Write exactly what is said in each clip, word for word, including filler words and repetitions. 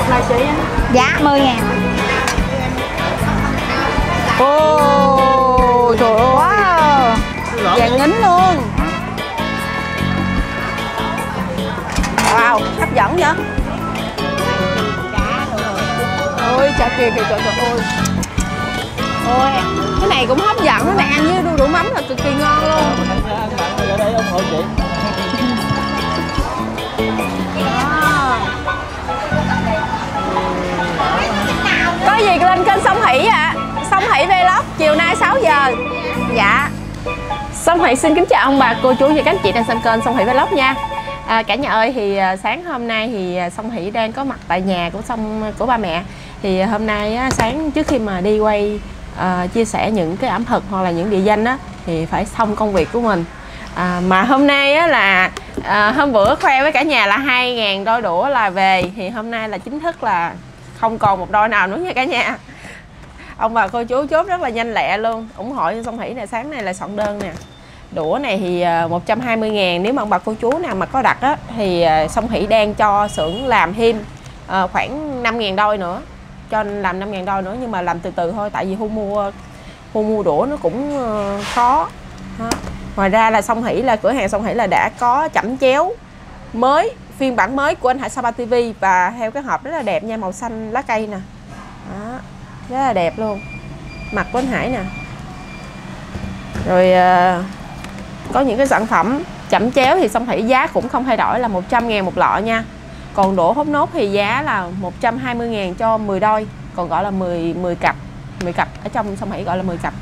Là chị Giá mười ngàn. Ô, trời ơi. Wow, vàng ngính luôn. Wow, hấp dẫn vậy. Ôi trời kìa kìa trời trời ơi. Ôi, cái này cũng hấp dẫn, cái này ăn với đu đủ mắm là cực kỳ ngon luôn. ở đây ủng hộ chị. Có gì lên kênh Song Hỷ ạ. À. Song Hỷ Vlog chiều nay sáu giờ. Dạ. Song Hỷ xin kính chào ông bà, cô chú và các anh chị đang xem kênh Song Hỷ Vlog nha. À, cả nhà ơi, thì sáng hôm nay thì Song Hỷ đang có mặt tại nhà của Song của ba mẹ. Thì hôm nay á, sáng trước khi mà đi quay à, chia sẻ những cái ẩm thực hoặc là những địa danh á, thì phải xong công việc của mình. À, mà hôm nay á, là à, hôm bữa khoe với cả nhà là hai ngàn đôi đũa là về, thì hôm nay là chính thức là không còn một đôi nào nữa nha cả nhà. Ông bà cô chú chốt rất là nhanh lẹ luôn, ủng hộ cho Song Hỷ này. Sáng này là soạn đơn nè. Đũa này thì một trăm hai mươi ngàn. Nếu mà ông bà cô chú nào mà có đặt á, thì Song Hỷ đang cho xưởng làm thêm khoảng năm ngàn đôi nữa, cho làm năm ngàn đôi nữa, nhưng mà làm từ từ thôi, tại vì thu mua thu mua đũa nó cũng khó. Ngoài ra là Song Hỷ là cửa hàng Song Hỷ là đã có chẩm chéo mới, phiên bản mới của anh Hải Sapa ti vi, và theo cái hộp rất là đẹp nha, màu xanh lá cây nè. Đó, rất là đẹp luôn. Mặt của anh Hải nè. Rồi uh, có những cái sản phẩm chẩm chéo thì Song Hỷ giá cũng không thay đổi là một trăm ngàn một lọ nha. Còn đũa hút nốt thì giá là một trăm hai mươi ngàn cho mười đôi, còn gọi là mười, mười cặp. mười cặp, ở trong Song Hỷ gọi là mười cặp.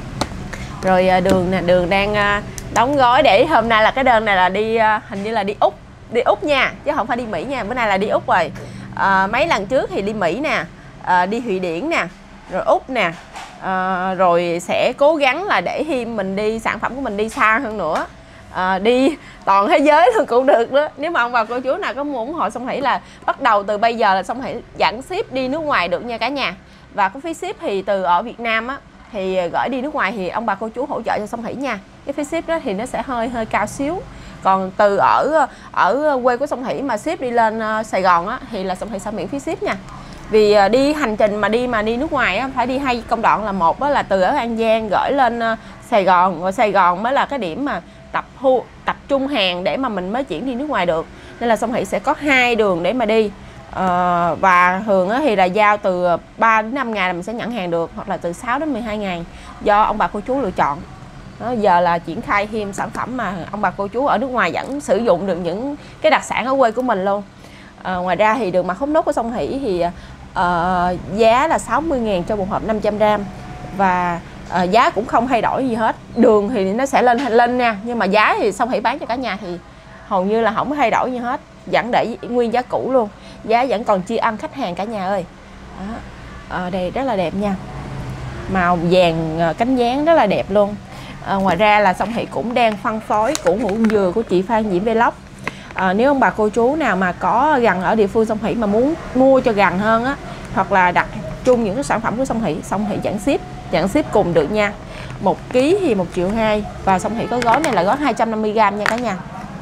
Rồi đường nè, đường đang đóng gói để hôm nay là cái đơn này là đi, hình như là đi Úc. Đi Úc nha, chứ không phải đi Mỹ nha, bữa nay là đi Úc rồi. À, mấy lần trước thì đi Mỹ nè, à, đi Thụy Điển nè, rồi Úc nè, à, rồi sẽ cố gắng là để thêm mình đi, sản phẩm của mình đi xa hơn nữa, à, đi toàn thế giới thôi cũng được đó. Nếu mà ông bà cô chú nào có muốn ủng hộ Song Hỷ là bắt đầu từ bây giờ là Song Hỷ dẫn ship đi nước ngoài được nha cả nhà. Và cái phí ship thì từ ở Việt Nam á, thì gửi đi nước ngoài thì ông bà cô chú hỗ trợ cho Song Hỷ nha. Cái phí ship đó thì nó sẽ hơi hơi cao xíu. Còn từ ở ở quê của Song Hỷ mà ship đi lên Sài Gòn á, thì là Song Hỷ sẽ miễn phí ship nha. Vì đi hành trình mà đi mà đi nước ngoài á, phải đi hai công đoạn, là một á, là từ ở An Giang gửi lên Sài Gòn, rồi Sài Gòn mới là cái điểm mà tập thu tập trung hàng để mà mình mới chuyển đi nước ngoài được. Nên là Song Hỷ sẽ có hai đường để mà đi. Ờ, và thường thì là giao từ ba đến năm ngày là mình sẽ nhận hàng được, hoặc là từ sáu đến mười hai ngày, do ông bà cô chú lựa chọn. Đó, giờ là triển khai thêm sản phẩm mà ông bà cô chú ở nước ngoài vẫn sử dụng được những cái đặc sản ở quê của mình luôn. À, ngoài ra thì đường mặt hút nốt của Song Hỷ thì uh, giá là sáu mươi ngàn cho một hộp năm trăm gram, và uh, giá cũng không thay đổi gì hết. Đường thì nó sẽ lên lên nha, nhưng mà giá thì Song Hỷ bán cho cả nhà thì hầu như là không thay đổi gì hết, vẫn để nguyên giá cũ luôn, giá vẫn còn chia ăn khách hàng cả nhà ơi. Đó. À, đây rất là đẹp nha, màu vàng cánh gián rất là đẹp luôn. À, ngoài ra là Song Hỷ cũng đang phân phối củ hủ dừa của chị Phan Diễm Vlog. À, nếu ông bà cô chú nào mà có gần ở địa phương Song Hỷ mà muốn mua cho gần hơn á, hoặc là đặt chung những cái sản phẩm của Song Hỷ, Song Hỷ dẫn ship, dẫn ship cùng được nha. Một ký thì một triệu hai, và Song Hỷ có gói này là gói hai trăm năm mươi gram nha cả nhà.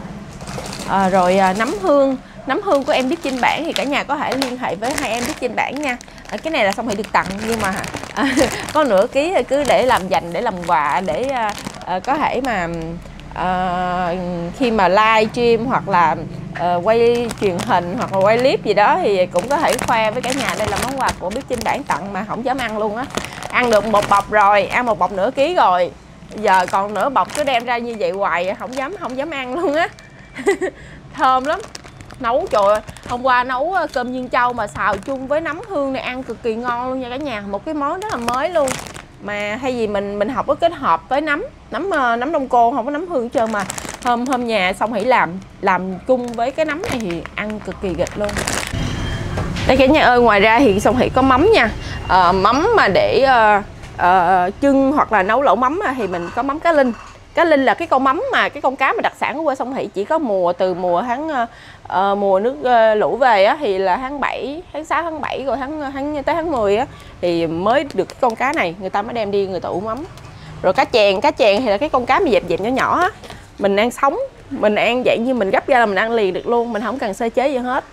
À, rồi à, nấm hương nấm hương của em biết trên bản thì cả nhà có thể liên hệ với hai em biết trên bản nha. À, cái này là Song Hỷ được tặng, nhưng mà à, có nửa ký cứ để làm dành, để làm quà, để à, à, có thể mà à, khi mà live stream hoặc là à, quay truyền hình hoặc là quay clip gì đó thì cũng có thể khoe với cả nhà. Đây là món quà của biết trên bản tặng mà không dám ăn luôn á. Ăn được một bọc rồi, ăn một bọc nửa ký rồi, giờ còn nửa bọc cứ đem ra như vậy hoài, không dám không dám ăn luôn á. Thơm lắm. Nấu trời ơi, hôm qua nấu cơm viên châu mà xào chung với nấm hương này ăn cực kỳ ngon luôn nha cả nhà. Một cái món rất là mới luôn, mà thay vì mình mình học có kết hợp với nấm nấm nấm đông cô, không có nấm hương hết trơn, mà hôm hôm nhà Song Hỷ làm làm chung với cái nấm này thì ăn cực kỳ nghịch luôn. Đây cả nhà ơi, ngoài ra thì Song Hỷ có mắm nha. À, mắm mà để uh, uh, chưng hoặc là nấu lẩu mắm thì mình có mắm cá linh. Cá linh là cái con mắm mà cái con cá mà đặc sản của quê Song Hỷ, chỉ có mùa từ mùa tháng uh, mùa nước uh, lũ về á, thì là tháng bảy, tháng sáu, tháng bảy, rồi tháng tháng tới tháng mười á thì mới được cái con cá này, người ta mới đem đi người ta ủ mắm. Rồi cá chèn, cá chèn thì là cái con cá mà dẹp dẹp nhỏ nhỏ á, mình ăn sống, mình ăn dạng như mình gấp ra là mình ăn liền được luôn, mình không cần sơ chế gì hết.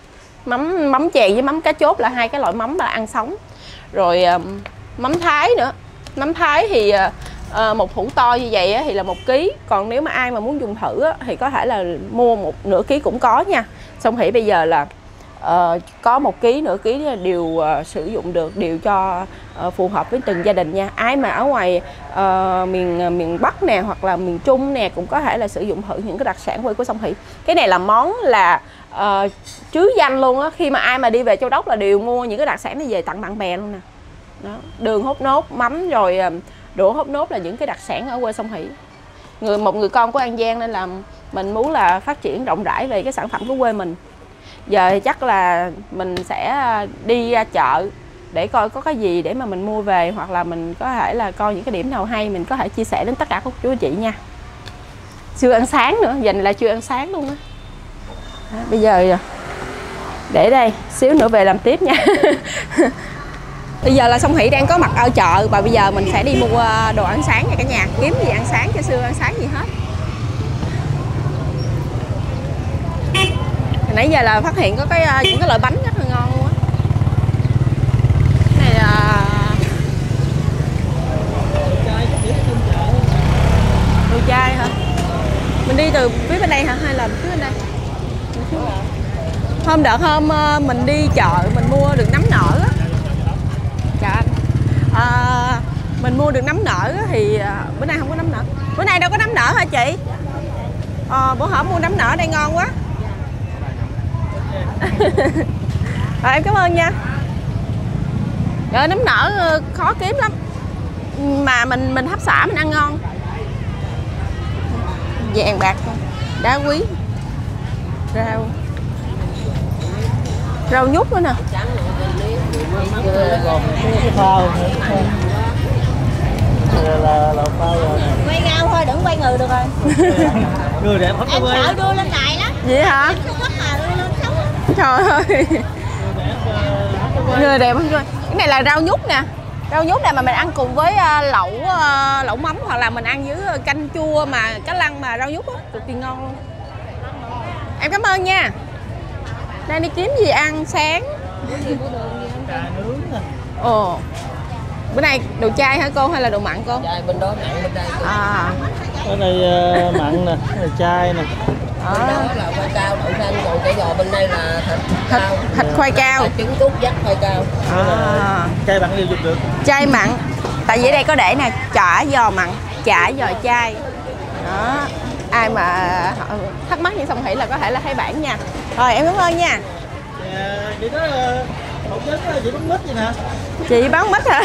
Mắm mắm chèn với mắm cá chốt là hai cái loại mắm mà ăn sống. Rồi uh, mắm Thái nữa. Mắm Thái thì uh, một hũ to như vậy á, thì là một ký. Còn nếu mà ai mà muốn dùng thử á, thì có thể là mua một nửa ký cũng có nha. Song Hỷ bây giờ là uh, có một ký, nửa ký đều uh, sử dụng được, đều cho uh, phù hợp với từng gia đình nha. Ai mà ở ngoài uh, miền uh, miền Bắc nè hoặc là miền Trung nè cũng có thể là sử dụng thử những cái đặc sản quê của Song Hỷ. Cái này là món là uh, trứ danh luôn á, khi mà ai mà đi về Châu Đốc là đều mua những cái đặc sản này về tặng bạn bè luôn nè. Đó. Đường hút nốt, mắm rồi đũa hút nốt là những cái đặc sản ở quê Song Hỷ. Người một người con của An Giang nên là mình muốn là phát triển rộng rãi về cái sản phẩm của quê mình. Giờ thì chắc là mình sẽ đi ra chợ để coi có cái gì để mà mình mua về, hoặc là mình có thể là coi những cái điểm nào hay mình có thể chia sẻ đến tất cả các chú chị nha. Chưa ăn sáng nữa, giờ này là chưa ăn sáng luôn á. Bây giờ để đây, xíu nữa về làm tiếp nha. Bây giờ là Song Hỷ đang có mặt ở chợ và bây giờ mình sẽ đi mua đồ ăn sáng nha cả nhà. Kiếm gì ăn sáng cho Xưa ăn sáng gì hết. Hồi nãy giờ là phát hiện có cái những cái loại bánh rất là ngon luôn á. Cái này là đồ chai hả? Mình đi từ phía bên đây hả hay là phía bên đây? Hôm đợt hôm mình đi chợ mình mua được nấm nở á. Chào anh. À, mình mua được nấm nở thì bữa nay không có nấm nở. Bữa nay đâu có nấm nở hả chị? À, bữa hổm mua nấm nở đây ngon quá. À, em cảm ơn nha. Rồi, nấm nở khó kiếm lắm mà mình mình hấp xả mình ăn ngon. Vàng bạc đá quý, rau rau nhút nữa nè. Quay rau thôi, đừng quay người được rồi. Người đẹp không em sợ đưa lên đài lắm. Vậy hả? Trời ơi. Người đẹp không? Cái này là rau nhút nè. Rau nhút này mà mình ăn cùng với lẩu lẩu mắm hoặc là mình ăn với canh chua mà cá lăng mà rau nhút á, cực kỳ ngon luôn. Em cảm ơn nha. Đang đi kiếm gì ăn sáng. Ồ. Bữa nay đồ chay hả cô hay là đồ mặn cô? Chay bên đó, mặn bên đây. À. Cái này uh, mặn nè, cái này chay nè. À. Bên đó là khoai cao, đậu xanh, còn cái giò bên đây là thịt Thịt, cao. thịt khoai cao. Trứng cút dắt khoai cao. À. Chay mặn đều dùng được. Chay mặn. Tại vì ở đây có để nè, chả giò mặn, chả giò chay. Đó. Ai mà thắc mắc như Song Hỷ là có thể là thấy bản nha. Rồi em cảm ơn nha. À, chị đó phỏng vấn chị bán mít vậy nè. Chị bán mít hả?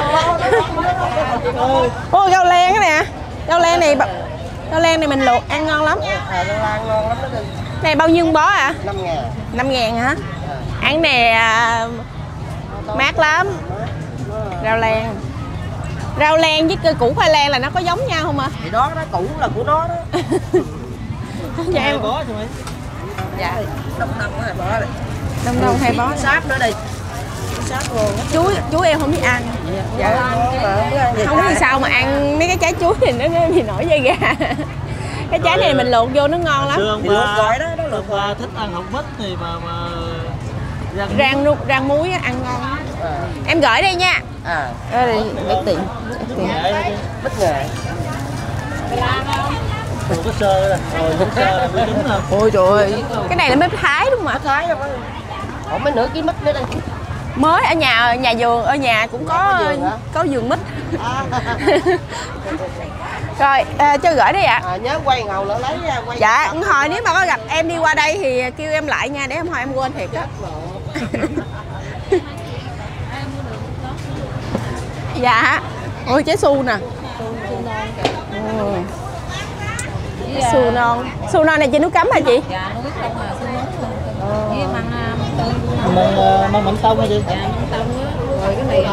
Ô, rau len cái nè. Rau len này rau len này mình luộc ăn ngon lắm. À, rau lan ngon lắm đó. Này bao nhiêu bó ạ? À? năm ngàn. năm ngàn hả? Ăn nè à, mát lắm. Rau len. Rau len với củ khoai lang là nó có giống nhau không ạ? À? Thì đó, đó củ là của nó đó. Dạ em. Bó cho mày. Dạ. Đông đông hai bó đây. Đông đông hai bó. Sáp nữa đây. Sáp luôn. Chú chú em không biết ăn. Dạ. Dạ. Không biết sao mà ăn mấy cái trái chuối thì nó, nó bị nổi da gà. Cái trái này mình luộc vô nó ngon lắm. Thì luộc gọi đó, đó luộc qua thích ăn hột mít thì mà mà rang rang, nu, rang muối ăn ngon. À. Em gửi đây nha. À. Đây đi, biết tiền. Bít nghệ. Ủa, có sơ rồi, có sơ là trứng hả? Ôi trời ơi, cái này là mít Thái đúng không ạ? Thái không? Ủa mấy nửa ký mít nữa đây. Mới ở nhà nhà vườn ở nhà cũng có có vườn, có vườn mít. À. Rồi à, cho gửi đi ạ. À, nhớ quay ngầu nữa lấy quay. Dạ, hồi nếu mà có gặp em đi qua đây thì kêu em lại nha, để em hồi em quên thiệt á. Dạ. Ôi trái su nè. Ừ. Su non. Su non này chị nấu cắm hả chị? Dạ, nấu cắm là su non. Với măng tôm. Măng măng mặn tông hả chị? Dạ, măng tông á. Rồi cái này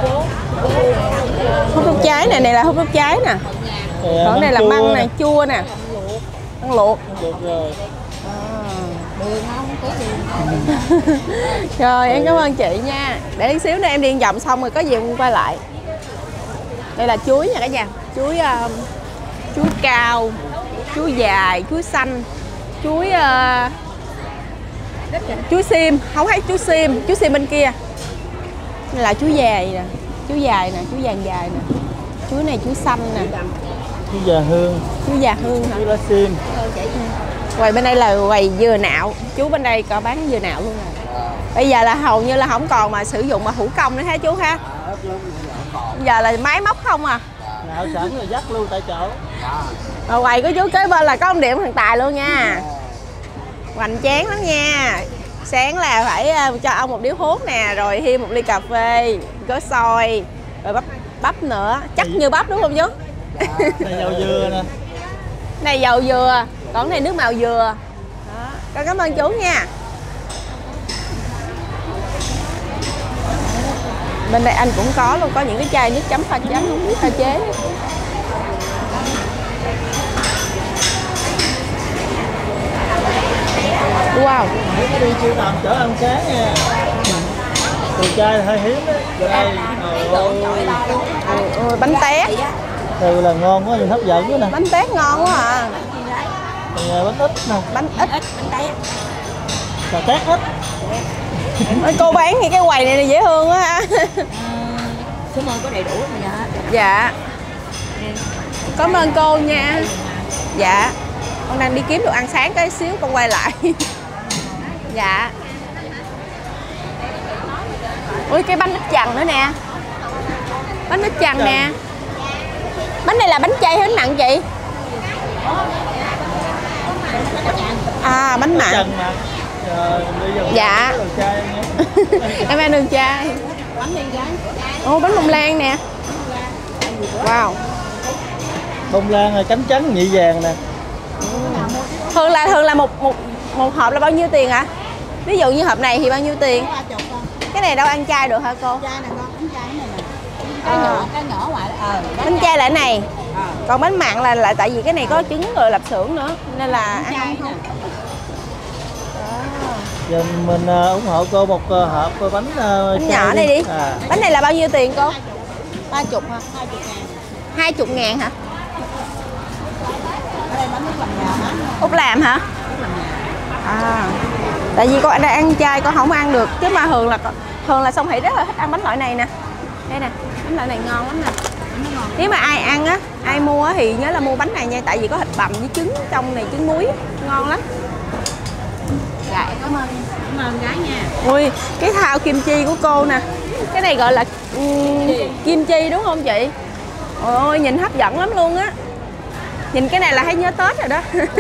hút thuốc trái này, này là hút thuốc trái nè. Còn này là măng này, chua nè. Măng luộc. Luộc rồi. Đường không có đường. Rồi em cảm ơn chị nha. Để tí xíu nữa em đi vòng xong rồi có gì em quay lại. Đây là chuối nha cả nhà. Chuối uh, chuối cao, chuối dài, chuối xanh, chuối uh, Chuối xiêm, không thấy chuối xiêm, chuối xiêm bên kia. Đây là chuối dài nè, chuối dài nè, chuối vàng dài nè. Chuối này chuối xanh nè. Chuối già hương. Chuối già hương hả? Chuối lá xiêm. Quầy bên đây là quầy dừa nạo, chú bên đây có bán dừa nạo luôn nè. Bây giờ là hầu như là không còn mà sử dụng mà thủ công nữa hả chú ha? Giờ là máy móc không à? Nạo sẵn rồi dắt luôn tại chỗ. Ở quầy của chú kế bên là có ông Điểm thằng Tài luôn nha. Hoành tráng lắm nha. Sáng là phải cho ông một điếu hút nè, rồi thêm một ly cà phê, có xôi, rồi bắp bắp nữa, chắc như bắp đúng không chú? Này dầu dừa nè. Này dầu dừa, còn này nước màu dừa. Đó. Con cảm ơn chú nha. Bên đây anh cũng có luôn, có những cái chai nước chấm pha chấm không biết pha chế. Wow. Đi siêu tầm chở ăn sáng nha. Từ chai hơi hiếm đấy. Đây. Ừ, ừ, bánh tét. Từ là ngon quá, nhìn hấp dẫn quá nè. Bánh tét ngon quá à. Rồi bánh ít nè. Bánh ít. Cà tét ít. Cô bán những cái quầy này là dễ thương quá ha. Số môn có đầy đủ rồi nha. Dạ. Cảm ơn cô nha. Dạ. Con đang đi kiếm đồ ăn sáng cái xíu con quay lại. Dạ. Ui cái bánh ít chằn nữa nè. Bánh ít chằn nè. Bánh này là bánh chay hay bánh mặn chị? À bánh mặn. Dạ. Em ăn đường chai. Ồ bánh bông lan nè. Wow. Bông lan là cánh trắng nhị vàng nè. Thường là thường là một một một hộp là bao nhiêu tiền ạ? À? Ví dụ như hộp này thì bao nhiêu tiền? Cái này đâu ăn chay được hả cô? Chai này con, bánh chay này nè. Cái nhỏ, cái nhỏ ngoài ờ. Bánh chay là cái này. Còn bánh mặn là lại tại vì cái này có trứng rồi lạp xưởng nữa nên là ăn không. Giờ mình uh, ủng hộ cô một uh, hộp uh, bánh, uh, bánh nhỏ này đi. À. Bánh này là bao nhiêu tiền cô? ba mươi hả? hai mươi ngàn. hai mươi ngàn hả? Ở đây bánh út làm nhà hả? Út làm hả? À. Tại vì con đang ăn chay con không ăn được chứ mà thường là thường là Song Hỷ rất là thích ăn bánh loại này nè. Đây nè, bánh loại này ngon lắm nè. Nếu mà ai ăn á, ai mua á thì nhớ là mua bánh này nha, tại vì có thịt bằm với trứng trong này, trứng muối ngon lắm. Dạ cảm ơn, cảm ơn gái nha. Ui, cái thao kim chi của cô nè. Cái này gọi là um, kim chi đúng không chị? Ôi nhìn hấp dẫn lắm luôn á. Nhìn cái này là thấy nhớ Tết rồi đó.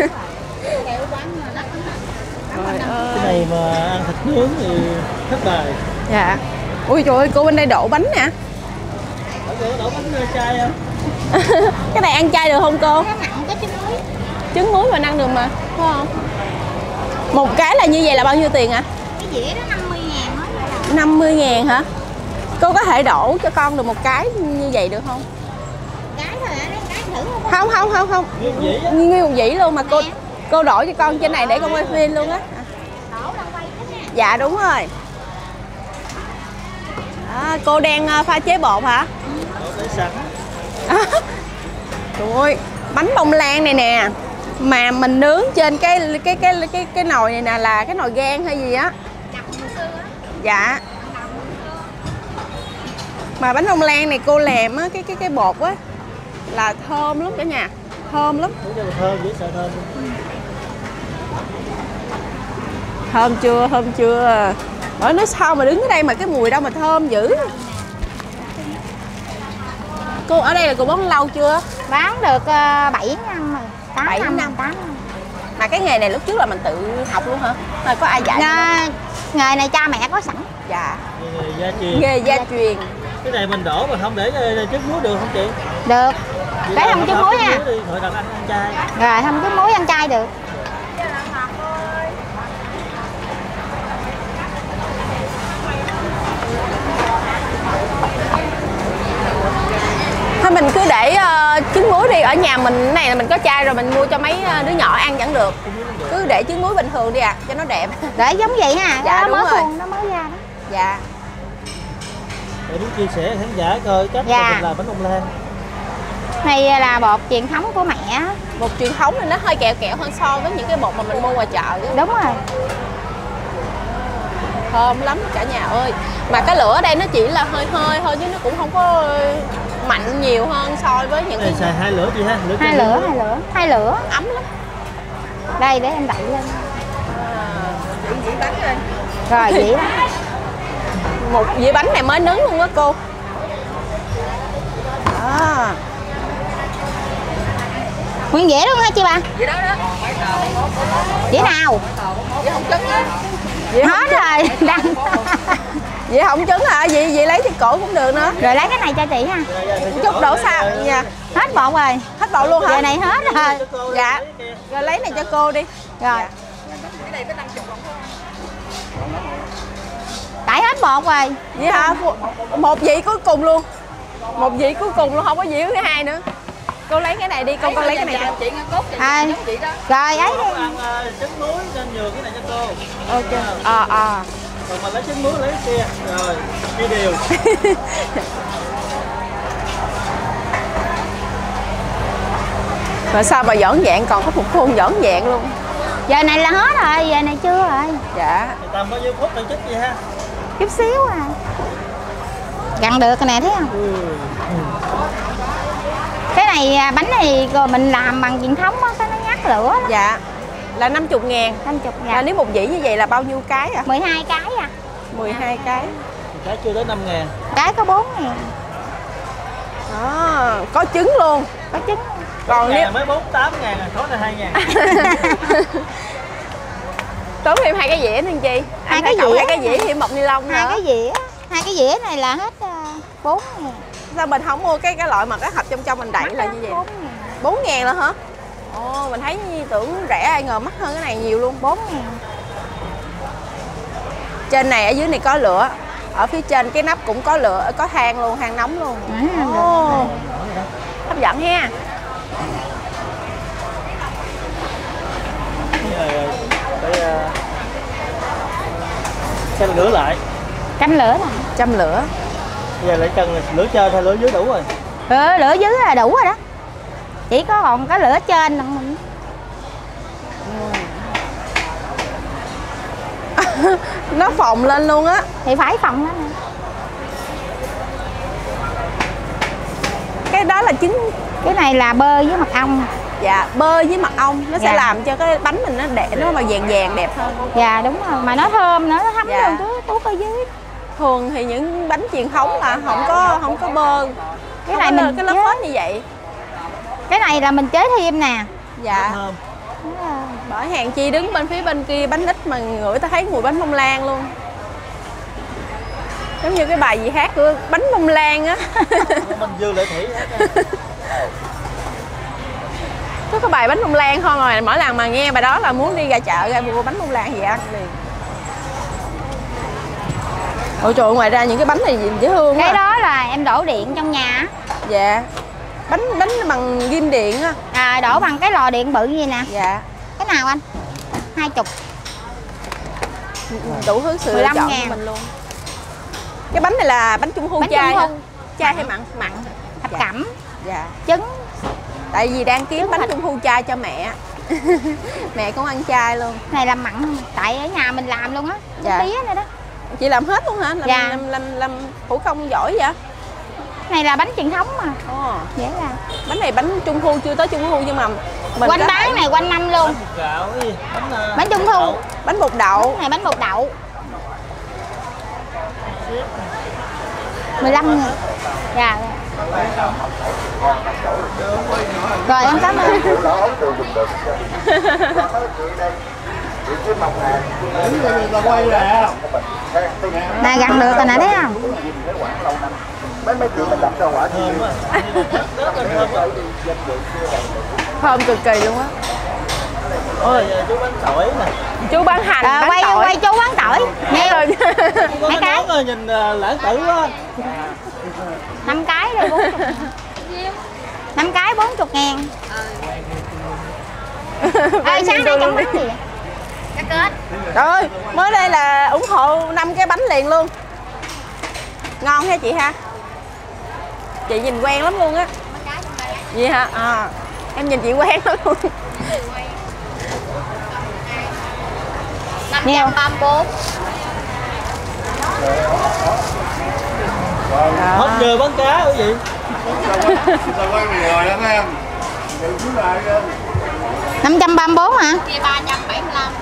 Cái này mà ăn thịt nướng thì thất bại. Dạ. Ui trời ơi, cô bên đây đổ bánh nè. Đổ bánh chay không? Cái này ăn chay được không cô? Cái mặn có trứng muối. Trứng muối mà ăn được mà, phải không? Một cái là như vậy là bao nhiêu tiền ạ? À? Cái dĩa đó năm mươi ngàn hết rồi. năm mươi ngàn hả? Cô có thể đổ cho con được một cái như vậy được không? Cái thôi hả? Cái thử không? Không không không không. Nguyên một dĩ luôn mà cô cô đổ cho con trên này để con quay phim luôn á. Đổ là quay hết nha. Dạ đúng rồi. À, cô đang pha chế bột hả? Để sẵn. À, trời ơi, bánh bông lan này nè. Mà mình nướng trên cái cái cái cái cái nồi này nè là cái nồi gan hay gì á? Dạ. Mà bánh bông lan này cô làm á cái cái cái bột á là thơm lắm cả nhà, thơm lắm. Thơm dễ sợ thơm. Thơm chưa, thơm chưa. Bởi nói sao mà đứng ở đây mà cái mùi đâu mà thơm dữ. Cô ở đây là cô bán lâu chưa? Bán được uh, bảy năm rồi. bảy năm, tám năm. Mà cái nghề này lúc trước là mình tự học luôn hả? Hay có ai dạy? Nghề, nghề này cha mẹ có sẵn. Dạ. Nghề gia truyền. Nghề gia truyền. Cái này mình đổ mà không để trứng muối được không chị? Được. Để không trứng muối nha. Rồi đặt ăn, ăn chay. Rồi không trứng muối ăn chay được. Thôi mình cứ để uh, trứng muối đi, ở nhà mình cái này là mình có chai rồi, mình mua cho mấy đứa nhỏ ăn vẫn được. Cứ để trứng muối bình thường đi à, cho nó đẹp. Để giống vậy ha. Dạ nó đúng mới rồi. Khuôn, nó mới ra đó. Dạ. Để muốn chia sẻ khán giả coi cách Dạ. mình làm bánh bông lan. Này là bột truyền thống của mẹ. Bột truyền thống nên nó hơi kẹo kẹo hơn so với những cái bột mà mình mua ngoài chợ. Đúng rồi. thơm lắm cả nhà ơi. Mà cái lửa ở đây nó chỉ là hơi hơi thôi chứ nó cũng không có mạnh nhiều hơn so với những Này, cái xài hai lửa chị ha, lửa Hai trên lửa, hai lửa, hai lửa. ấm lắm. Đây để em đậy lên. Dĩ dĩ bánh đây. Rồi vậy đó. Một dĩa bánh này mới nướng luôn á cô. À. Nguyên dĩa luôn hả chị bà? Dĩa đó đó. Dĩa nào? Dĩa không trứng á. Dĩa Hết rồi, đang. Dĩa không trứng hả? Dì dì lấy thì cổ cũng được nữa. Rồi lấy cái này cho chị ha. Chút đổ sao nha. Hết bột rồi. Hết bột luôn hả? Giờ này hết rồi. Dạ. Rồi lấy này cho cô đi. Rồi. Dạ. Tải hết bột rồi. Vậy hả? Một dĩ cuối cùng luôn. Một dĩ cuối cùng luôn, không có dĩ thứ hai nữa. Cô lấy cái này đi, con con lấy cái này cho chị. À. Rồi ấy đi. ăn uh, trứng muối nên nhường cái này cho cô. Ok. Ờ ờ. Còn mà lấy trứng muối lấy cái kia. Rồi, chia đều. Rồi sao mà dọn dẹn, còn có phục khuôn dọn dẹn luôn. Giờ này là hết rồi, giờ này chưa rồi. Dạ. Thì tầm bao nhiêu phút là chút gì ha? Chút xíu à. Gặn được cái này thấy không? Ừ. Cái này bánh này rồi mình làm bằng truyền thống á, cái nó nhắc lửa lắm. Dạ. Là năm mươi ngàn. năm mươi Là ngàn. nếu một dĩ như vậy là bao nhiêu cái à? mười hai cái à. mười hai cái. Cái chưa tới năm ngàn. Cái có bốn ngàn. Đó, có trứng luôn. Có trứng. Còn nếu mới bốn mươi tám ngàn, số này hai ngàn. tốn thêm hai cái dĩa nữa chị. Hai Anh cái thấy cộng dĩa. hai cái dĩa thêm bọc ni lông Hai nữa. cái dĩa. Hai cái dĩa này là hết bốn ngàn. Sao mình không mua cái cái loại mà cái hộp trong trong mình đẩy là như vậy? bốn ngàn. bốn ngàn là hả? Ồ, mình thấy tưởng rẻ, ai ngờ mắc hơn cái này nhiều luôn. bốn ngàn. Trên này ở dưới này có lửa. Ở phía trên cái nắp cũng có lửa, có than luôn, than nóng luôn. À, Ồ, hấp dẫn ha. Rồi, phải uh, canh lửa lại. Canh lửa rồi. Châm lửa. Bây giờ lại cần lửa trên hay lửa dưới đủ rồi? Ừ, lửa dưới là đủ rồi đó. Chỉ có còn cái lửa trên là mình. Nó phồng lên luôn á. Thì phải phồng đó. Cái đó là trứng. Cái này là bơ với mật ong. Dạ, bơ với mật ong. Nó sẽ Dạ. làm cho cái bánh mình nó đẹp, nó mà vàng vàng đẹp hơn. Dạ đúng rồi, mà nó thơm nữa, nó thấm Dạ. luôn chú tú ở dưới. Thường thì những bánh truyền thống là không có không có bơ. Cái Không này có mình cái lớp chế- phết như vậy. Cái này là mình chế thêm nè. Dạ. Thơm. Bởi hàng chi đứng bên phía bên kia bánh ít mà ngửi ta thấy mùi bánh bông lan luôn. Giống như cái bài gì hát của bánh bông lan á. Mình dư lệ thủy hết á. Có cái bài bánh bông lan không rồi mỗi lần mà nghe bài đó là muốn đi ra chợ ra mua bánh bông lan gì ăn liền. Ôi trời ơi, ngoài ra những cái bánh này gì dễ thương Cái quá. đó là em đổ điện trong nhà á. Dạ. Bánh bánh bằng ghim điện á. À, đổ bằng cái lò điện bự như vậy nè. Dạ. Cái nào anh? Hai chục. Đủ thứ sự mười lựa lăm chọn ngàn. của mình luôn. Cái bánh này là bánh trung thu Bánh chai trung hả? thu. Chai hay mặn? Mặn. Thập Dạ. cẩm, Dạ. trứng. Tại vì đang kiếm bánh trung thu chai cho mẹ. Mẹ cũng ăn chay luôn. Này là mặn, tại ở nhà mình làm luôn á. Dạ. Cái tía này đó. Chị làm hết luôn hả? Làm, Dạ. làm, làm, làm thủ công giỏi vậy? Cái này là bánh truyền thống mà. Ồ. Dễ làm. Bánh này bánh trung thu chưa tới trung thu nhưng mà mình Quanh có bán thể- này quanh năm luôn. Bánh bột gạo, cái gì? Bánh, uh, Bánh trung thu. đậu. bánh bột đậu. Cái này bánh bột đậu. mười lăm ngàn. Dạ. Rồi em cảm ơn. Này gặn được rồi nè thấy không? Thơm quá. Rất là thơm quá. Thơm cực kỳ luôn á. Ôi, chú bánh tỏi nè. Chú bán hành, À, bán quay tỏi. quay chú bán tỏi. Nghe rồi. Có Mấy cái cái? món rồi nhìn uh, lãng tử quá. Năm cái rồi bốn chục. Năm cái bốn chục ngàn. Ê, sáng nay trong bán gì vậy? Cá kết. Trời ơi, mới đây là ủng hộ năm cái bánh liền luôn. Ngon ha chị ha? Chị nhìn quen lắm luôn á. Vậy hả? À, em nhìn chị quen lắm luôn. Nhiều. Hết giờ bán cá quý vị. năm trăm ba mươi bốn hả? Kia ba trăm bảy mươi lăm.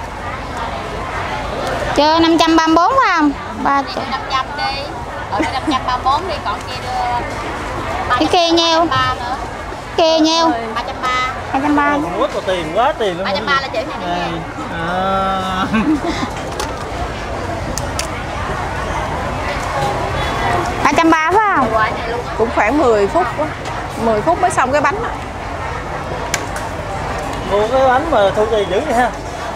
Chưa năm trăm ba mươi bốn phải không? ba Đi năm trăm đi. Ở đây năm trăm ba mươi bốn đi, còn kia đưa cái kia nhiêu? ba nữa. Kia nhiêu? ba trăm ba mươi. hai trăm ba mươi. Quá có tiền quá tiền luôn. ba trăm ba mươi là chữ này Đây. nè. À. ba trăm ba mươi phải không? Quay này luôn á. Cũng khoảng mười phút quá. mười phút mới xong cái bánh á. Mua cái bánh mà thu tiền dữ vậy ha.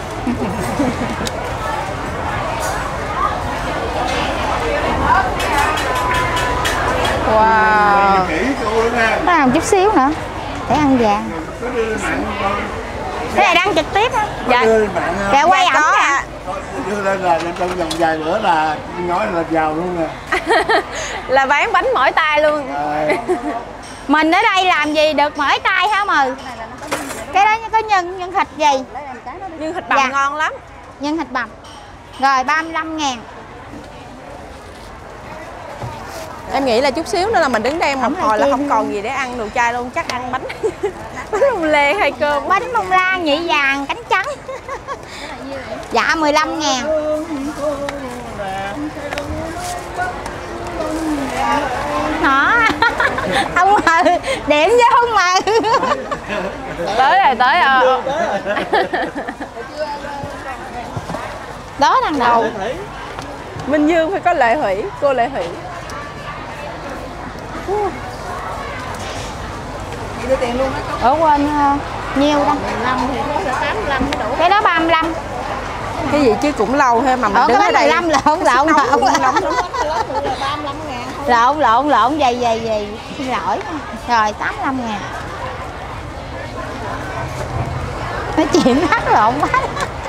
Wow. Có làm chút xíu nữa để ăn vàng. Cái này đang trực tiếp á. Dạ. Kệ quay Dạ, ẩm có kìa. ạ. Đưa lên là trong vòng vài bữa là nói là giàu luôn nè. Là bán bánh mỏi tay luôn. À, Mình ở đây làm gì được mỏi tay hả mừ? Cái đó có nhân nhân thịt gì? Nhưng thịt bằm Dạ. ngon lắm. Nhân thịt bằm. Rồi ba mươi lăm ngàn. Em nghĩ là chút xíu nữa là mình đứng đây một Không hồi là là không chiên. còn gì để ăn đồ chay luôn. Chắc ăn bánh bánh bông lê hay cơm. Bánh bông lan nhị vàng cánh trắng. Dạ mười lăm ngàn. Đó. Không mừ. Điểm với không mừ. Tới rồi, tới rồi. Đó thằng đầu. Minh Dương phải có Lệ Thủy, cô Lệ Thủy. Ở quên uh, nhiêu đó. Cái đó ba mươi lăm. Cái gì chứ cũng lâu ha mà mình Ở đứng cái ở bánh đây. mười lăm lộn lộn Nóng, lộn nóng lắm. lộn lộn lộn dày dày dày xin lỗi. Rồi tám mươi lăm ngàn. Nói chuyện thắt lộn quá.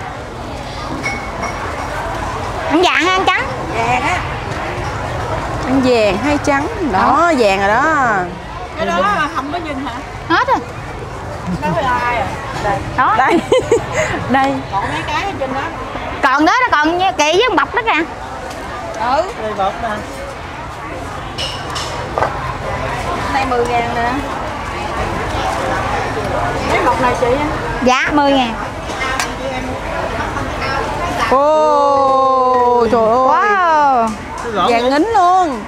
Ăn vàng hay ăn trắng? Vàng á. Ăn vàng hay trắng? Đó, vàng rồi đó. Cái đó không có nhìn hả? Hết rồi. Đó là ai à? Đó. Đây. Đây. Còn mấy cái ở trên đó. Còn đó nó còn như kỵ với con bọc đó kìa. Ừ. Đây bọc nè. Đây mười ngàn nè. Mấy bọc này chị á? Dạ mười ngàn. Ô, trời ơi. Wow. Cái gọn Vàng đi. ngính luôn.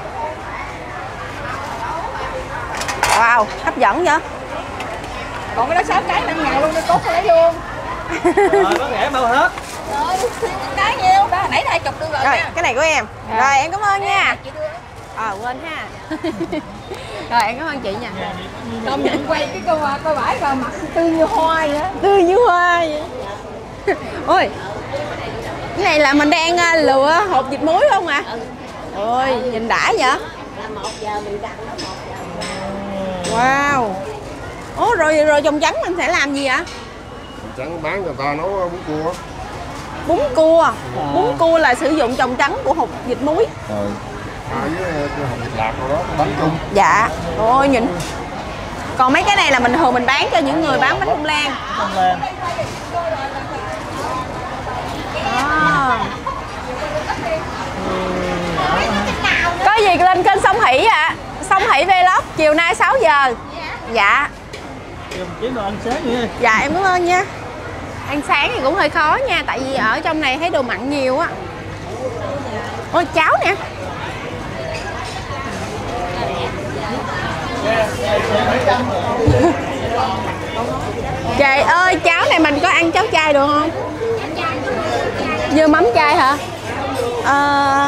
Wow, hấp dẫn vậy. Còn cái đó sáu cái năm ngàn luôn, đi cốt lấy luôn. Rồi bán rẻ bao hết. Rồi, cái nhiêu? Đó, nãy hai chục đưa rồi Rồi, nha. cái này của em. Dạ. Rồi, em cảm ơn nha. Chị đưa. À, quên ha. Rồi, em cảm ơn chị nha. Công nhận quay cái câu coi bãi coi mặt tươi như hoa vậy á. Tươi như hoa vậy. Ôi, cái này là mình đang uh, lựa hộp vịt muối không ạ? À? Ôi, nhìn đã vậy. Wow. Ồ, rồi rồi trồng trắng mình sẽ làm gì ạ? chẳng bán người ta nấu bún cua. Bún cua. Bún cua là sử dụng trồng trắng của hột vịt muối. Rồi. À, với hồng lạc rồi đó, bánh chung. Dạ. Ôi nhìn. Còn mấy cái này là mình thường mình bán cho những người bán bánh bông lan. Bông lan. À. Có gì lên kênh Song Hỷ ạ. À. Song Hỷ Vlog chiều nay sáu giờ. Dạ. Giờ mình kiếm đồ ăn sáng nha. Dạ em cảm ơn nha. Ăn sáng thì cũng hơi khó nha. Tại vì ở trong này thấy đồ mặn nhiều á. Ôi cháo nè. Trời ơi cháo này mình có ăn cháo chay được không? Dưa mắm chay hả? À...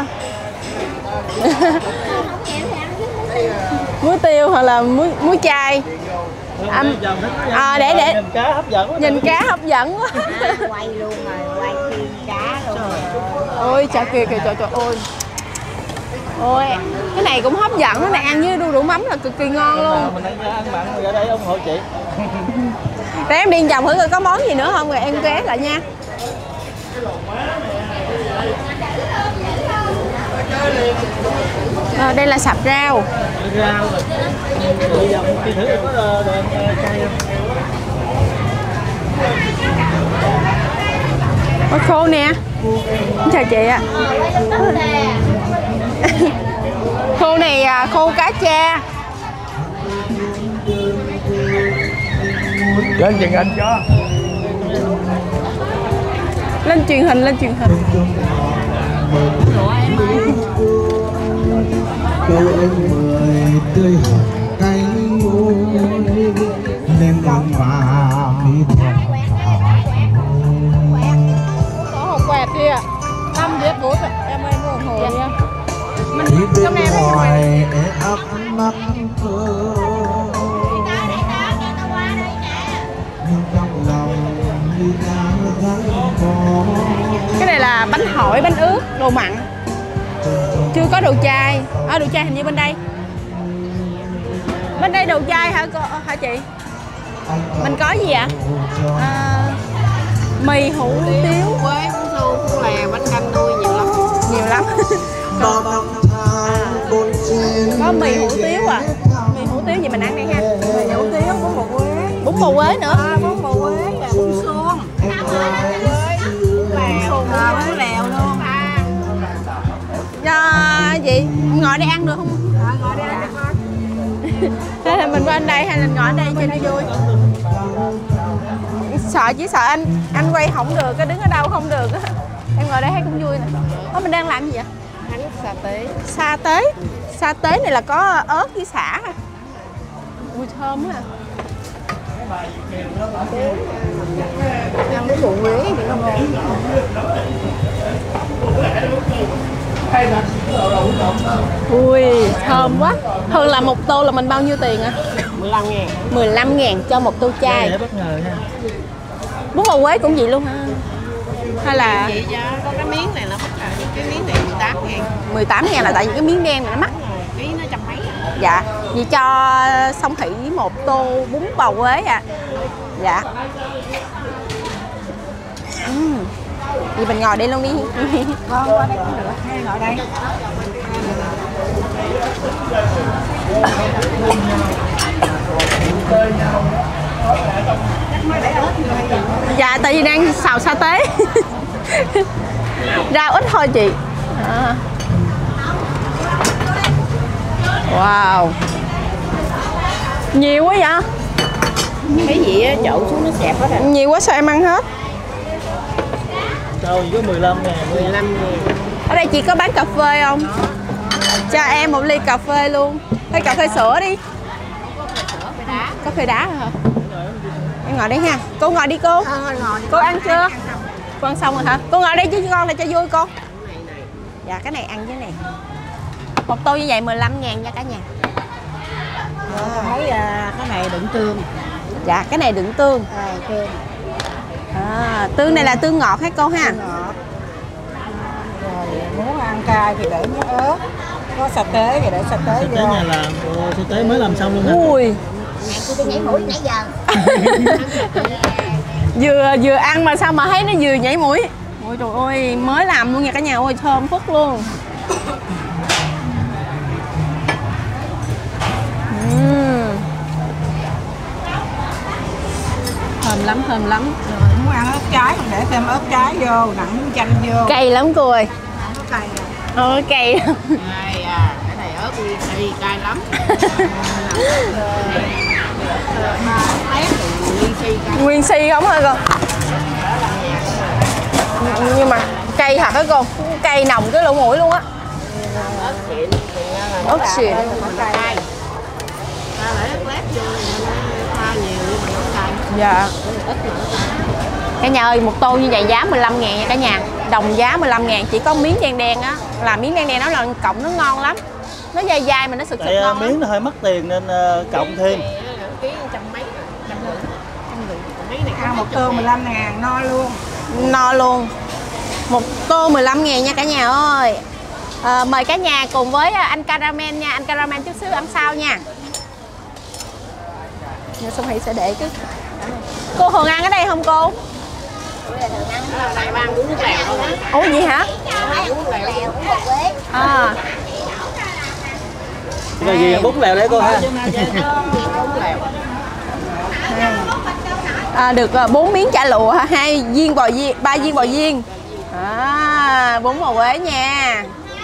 muối tiêu hoặc là muối muối chay. Anh à, để để nhìn cá hấp dẫn quá. Nhìn cá hấp dẫn quá. Quay luôn rồi, quay phim cá luôn. Ôi trời kìa kìa trời trời ơi. Ôi cái này cũng hấp dẫn, cái này ăn với đu đủ mắm là cực kỳ ngon luôn. Mình ăn ăn mặn rồi ở đây ủng hộ chị. Để em đi vòng thử coi có món gì nữa không rồi em ghé lại nha. À, đây là sạp rau. Rau rồi. Đi vòng đi thử có đồ ăn chay không? Ôi khô nè. Chào chị ạ. Khu này à, khu cá tra. Lên truyền hình cho. Lên truyền hình, lên truyền hình. Cô em mười tươi hồng cánh môi nên ngon mà khi thèm Có hộp quẹt kia năm biết bố em ơi mua ủng hộ nha. Mình đi trong bên em ngoài để ấp mắt thơ nhưng trong lòng như đang gắn bó. cái này là bánh hỏi, bánh ướt, đồ mặn. Chưa có đồ chai. À, đồ chai hình như bên đây. Bên đây đồ chai hả cô, hả chị? Mình có gì ạ? À, mì hủ tiếu, Quế, bún xô, bún lè, bánh canh nuôi nhiều lắm. nhiều lắm. Bao năm tháng bôn trên Có mì hủ tiếu à? Mì hủ tiếu gì mình ăn đây ha? Mì hủ tiếu, bún bò Quế. Bún bò Quế nữa. À, bún bò Quế và bún xương. À, bún lèo luôn. À, chị ngồi đây ăn được không? À, ngồi đây ăn được con. Hay là mình qua anh đây hay là ngồi ở đây cho nó vui? Sợ chỉ sợ anh anh quay không được, cái đứng ở đâu không được á. Em ngồi đây thấy cũng vui nè. Ủa mình đang làm gì vậy? Ăn xà tế. Sa tế. Sa tế này là có ớt với sả hả? Mùi thơm quá à. Ăn bún bò Quế thì nó ngon. Ui, thơm quá. Thường là một tô là mình bao nhiêu tiền ạ? mười lăm ngàn. mười lăm ngàn cho một tô chai. Để bất ngờ nha. Bún bò Quế cũng vậy luôn ha? Hay là Vậy chứ, có cái miếng này là bất ngờ, cái miếng này mười tám ngàn. mười tám ngàn là tại vì cái miếng đen này nó mắc. Ký nó trăm mấy à. Dạ. Vậy cho Song Thủy một tô bún bò Quế ạ. À. Dạ. Uhm. Vậy mình ngồi đây luôn đi. Con qua đây cũng được, hay ngồi đây. Dạ tại vì đang xào sa tế. Rau ít thôi chị. À. Wow. Nhiều quá vậy? Cái gì á, trộn xuống nó xẹp hết rồi. Nhiều quá sao em ăn hết? Đâu chỉ có mười lăm ngàn. mười lăm ngàn. Ở đây chị có bán cà phê không? Cho em một ly cà phê luôn. Hay cà phê sữa đi. Có phê đá hả? Em ngồi đây ha. Cô ngồi đi cô. Cô ăn chưa? Cô ăn xong rồi hả? Cô ngồi đây chứ con là cho vui cô. Dạ cái này ăn với này. Một tô như vậy mười lăm ngàn nha cả nhà. Thấy à, cái này đựng tương. Dạ cái này đựng tương. À, tương. À, tương này là tương ngọt hả cô ha? Ngọt. Rồi muốn ăn cay thì để miếng ớt. Có sa tế thì để sa tế Sa tế vô. nhà làm, ồ, sa tế mới làm xong luôn nè. Ui. Tôi nhảy mũi nãy giờ. vừa vừa ăn mà sao mà thấy nó vừa nhảy mũi. Ôi trời ơi, mới làm luôn nha cả nhà ơi, thơm phức luôn. Uhm. Thơm lắm, thơm lắm. Rồi muốn ăn ớt trái mình để thêm ớt trái vô, nặng miếng chanh vô. Cay lắm cô ơi. Nó cay. Ôi cay. Cay à, cái này ớt nguyên si cay lắm. Nguyên si không hả cô? Nhưng mà cay thật hả cô? Cay nồng cái lỗ mũi luôn á. Ớt xịn. Ớt xịn. Cay. Ta để ớt lép vô, pha nhiều nhưng mà nó cay. Dạ. Ít nữa. Cả nhà ơi, một tô như vậy giá mười lăm ngàn nha cả nhà. Đồng giá mười lăm ngàn, chỉ có miếng đen đen á. Là miếng đen đen đó là cộng nó ngon lắm. Nó dai dai mà nó sực sực Tại ngon miếng lắm. nó hơi mắc tiền nên uh, cộng thêm. Ký trăm mấy, trăm rưỡi. Trăm rưỡi. Mấy này ăn một tô mười lăm ngàn no luôn. No luôn. Một tô mười lăm ngàn nha cả nhà ơi. À, mời cả nhà cùng với anh Caramel nha. Anh Caramel chút xíu ăn sau nha. Như Xuân Hỷ sẽ để cái. Cô thường ăn ở đây không cô? Đây ba bún lèo thôi. Ủa gì hả? Bún lèo, bún bò Quế. À. Cái gì bún lèo đấy cô ha? Bún lèo. À, được bốn miếng chả lụa, hai viên bò viên, ba viên bò viên. À, bún bò Huế nha.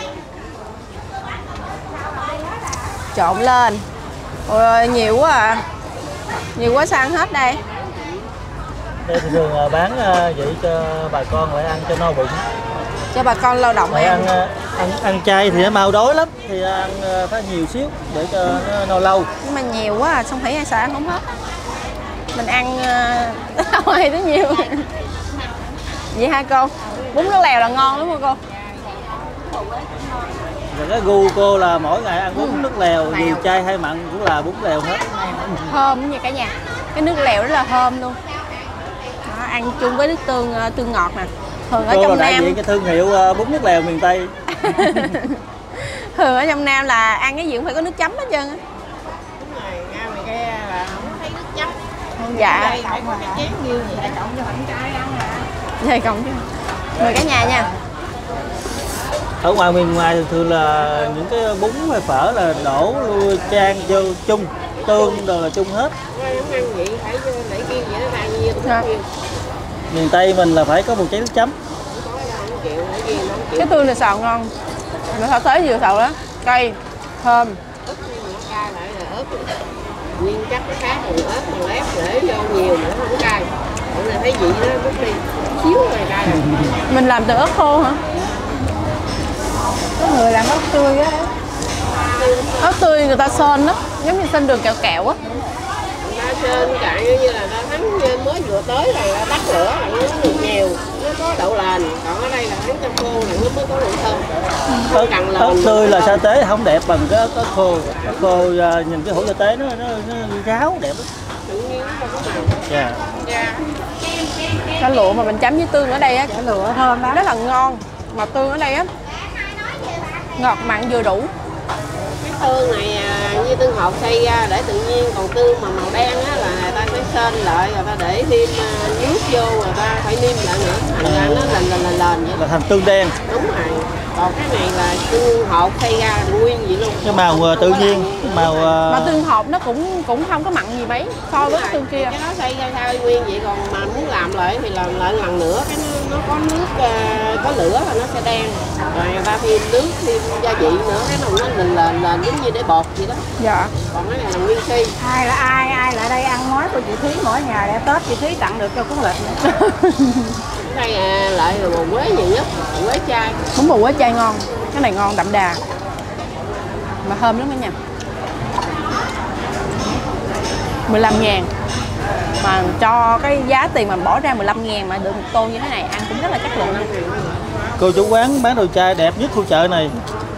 Trộn lên. Ôi, nhiều quá à. Nhiều quá sao ăn hết đây. Đây thì thường bán vậy cho bà con lại ăn cho no bụng. Cho bà con lao động Lại ăn. ăn, ăn ăn chay thì nó mau đói lắm, thì ăn phải nhiều xíu để cho nó no lâu. Nhưng mà nhiều quá à, xong thấy ai sợ ăn không hết. Mình ăn đâu hay tới nhiều. Vậy ha cô? Bún nước lèo là ngon đúng không cô? Và cái gu cô là mỗi ngày ăn bún nước lèo, dù chay hay mặn cũng là bún lèo hết. Thơm nha cả nhà. Cái nước lèo rất là thơm luôn. Đó, ăn chung với nước tương tương ngọt nè. Thường ở Cô trong là đại Nam diện cái thương hiệu bún nước lèo miền Tây. Thường ở trong Nam là ăn cái gì cũng phải có nước chấm hết trơn á. Dạ. Phải có cái chén nhiều gì để cộng cho bạn trai ăn à. Vậy cộng chứ. Mời cả nhà nha. Ở ngoài miền ngoài thường thường là những cái bún hay phở là đổ chan vô chung, tương rồi là chung hết. Dạ. Miền Tây mình là phải có một chén nước chấm. Cái tương này xào ngon. Nó thảo tới vừa xào đó. Cay, thơm. Nguyên chắc cái khác rồi ớt mà lép để vô nhiều nữa không cay. Mọi người thấy vị nó mất đi xíu rồi cay rồi. Mình làm từ ớt khô hả? Có người làm ớt tươi á. Ớt tươi người ta sơn đó, giống như sơn đường kẹo kẹo á. Người ta sơn cạn như là ta thắng mới vừa tới rồi ta tắt lửa là nó được nhiều, nó có đậu lền. Còn ở đây là thắng trong khô là nó mới có độ thơm. Ớt, ớt tươi là sa tế không đẹp bằng cái ớt khô. Ớt khô nhìn cái hũ sa tế nó nó, nó ráo đẹp lắm. Dạ. Cá lụa mà mình chấm với tương ở đây á, Chả lụa thơm đó. rất là ngon. Mà tương ở đây á ngọt mặn vừa đủ. Cái tương này như tương hột xay ra để tự nhiên, còn tương mà màu đen á là người ta sẽ sên lại, người ta để thêm nước vô, người ta phải niêm lại nữa, thành ra nó lền lền lền lền vậy. Là thành tương đen. Đúng rồi. Còn cái này là tương hột xay ra nguyên vậy luôn. Cái màu uh, tự nhiên, màu uh... Mà tương hột nó cũng cũng không có mặn gì mấy so với tương kia. Cái nó xay ra sao nguyên vậy, còn mà muốn làm lại thì làm lại lần nữa, cái nó, nó có nước uh, có lửa là nó sẽ đen. Rồi người ta thêm nước, thêm gia vị nữa, cái nó nó lên lên lên giống như để bột vậy đó. Dạ. Còn cái này là nguyên si. Ai là ai ai lại đây ăn mối của chị Thúy mỗi ngày để Tết chị Thúy tặng được cho cuốn lịch nữa. Cái này à, lại là bò Huế nhiều nhất, bò Huế chai. Bún bò Huế chai ngon. Cái này ngon đậm đà. Mà thơm lắm cả nhà. mười lăm ngàn. Mà cho cái giá tiền mà bỏ ra mười lăm ngàn mà được một tô như thế này ăn cũng rất là chất lượng. Cô chủ quán bán đồ chai đẹp nhất khu chợ này.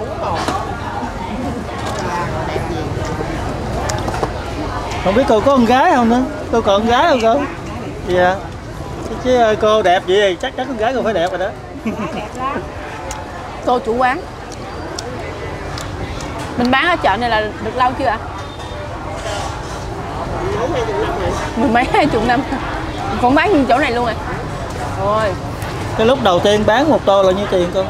Không biết cô có con gái không nữa? Cô còn con gái không cô? Dạ. Chứ cô đẹp vậy thì chắc chắn con gái cô phải đẹp rồi đó. Cô chủ quán. Mình bán ở chợ này là được lâu chưa ạ? Mười mấy hai chục năm. Cũng bán như chỗ này luôn rồi. Rồi. Cái lúc đầu tiên bán một tô là nhiêu tiền cô?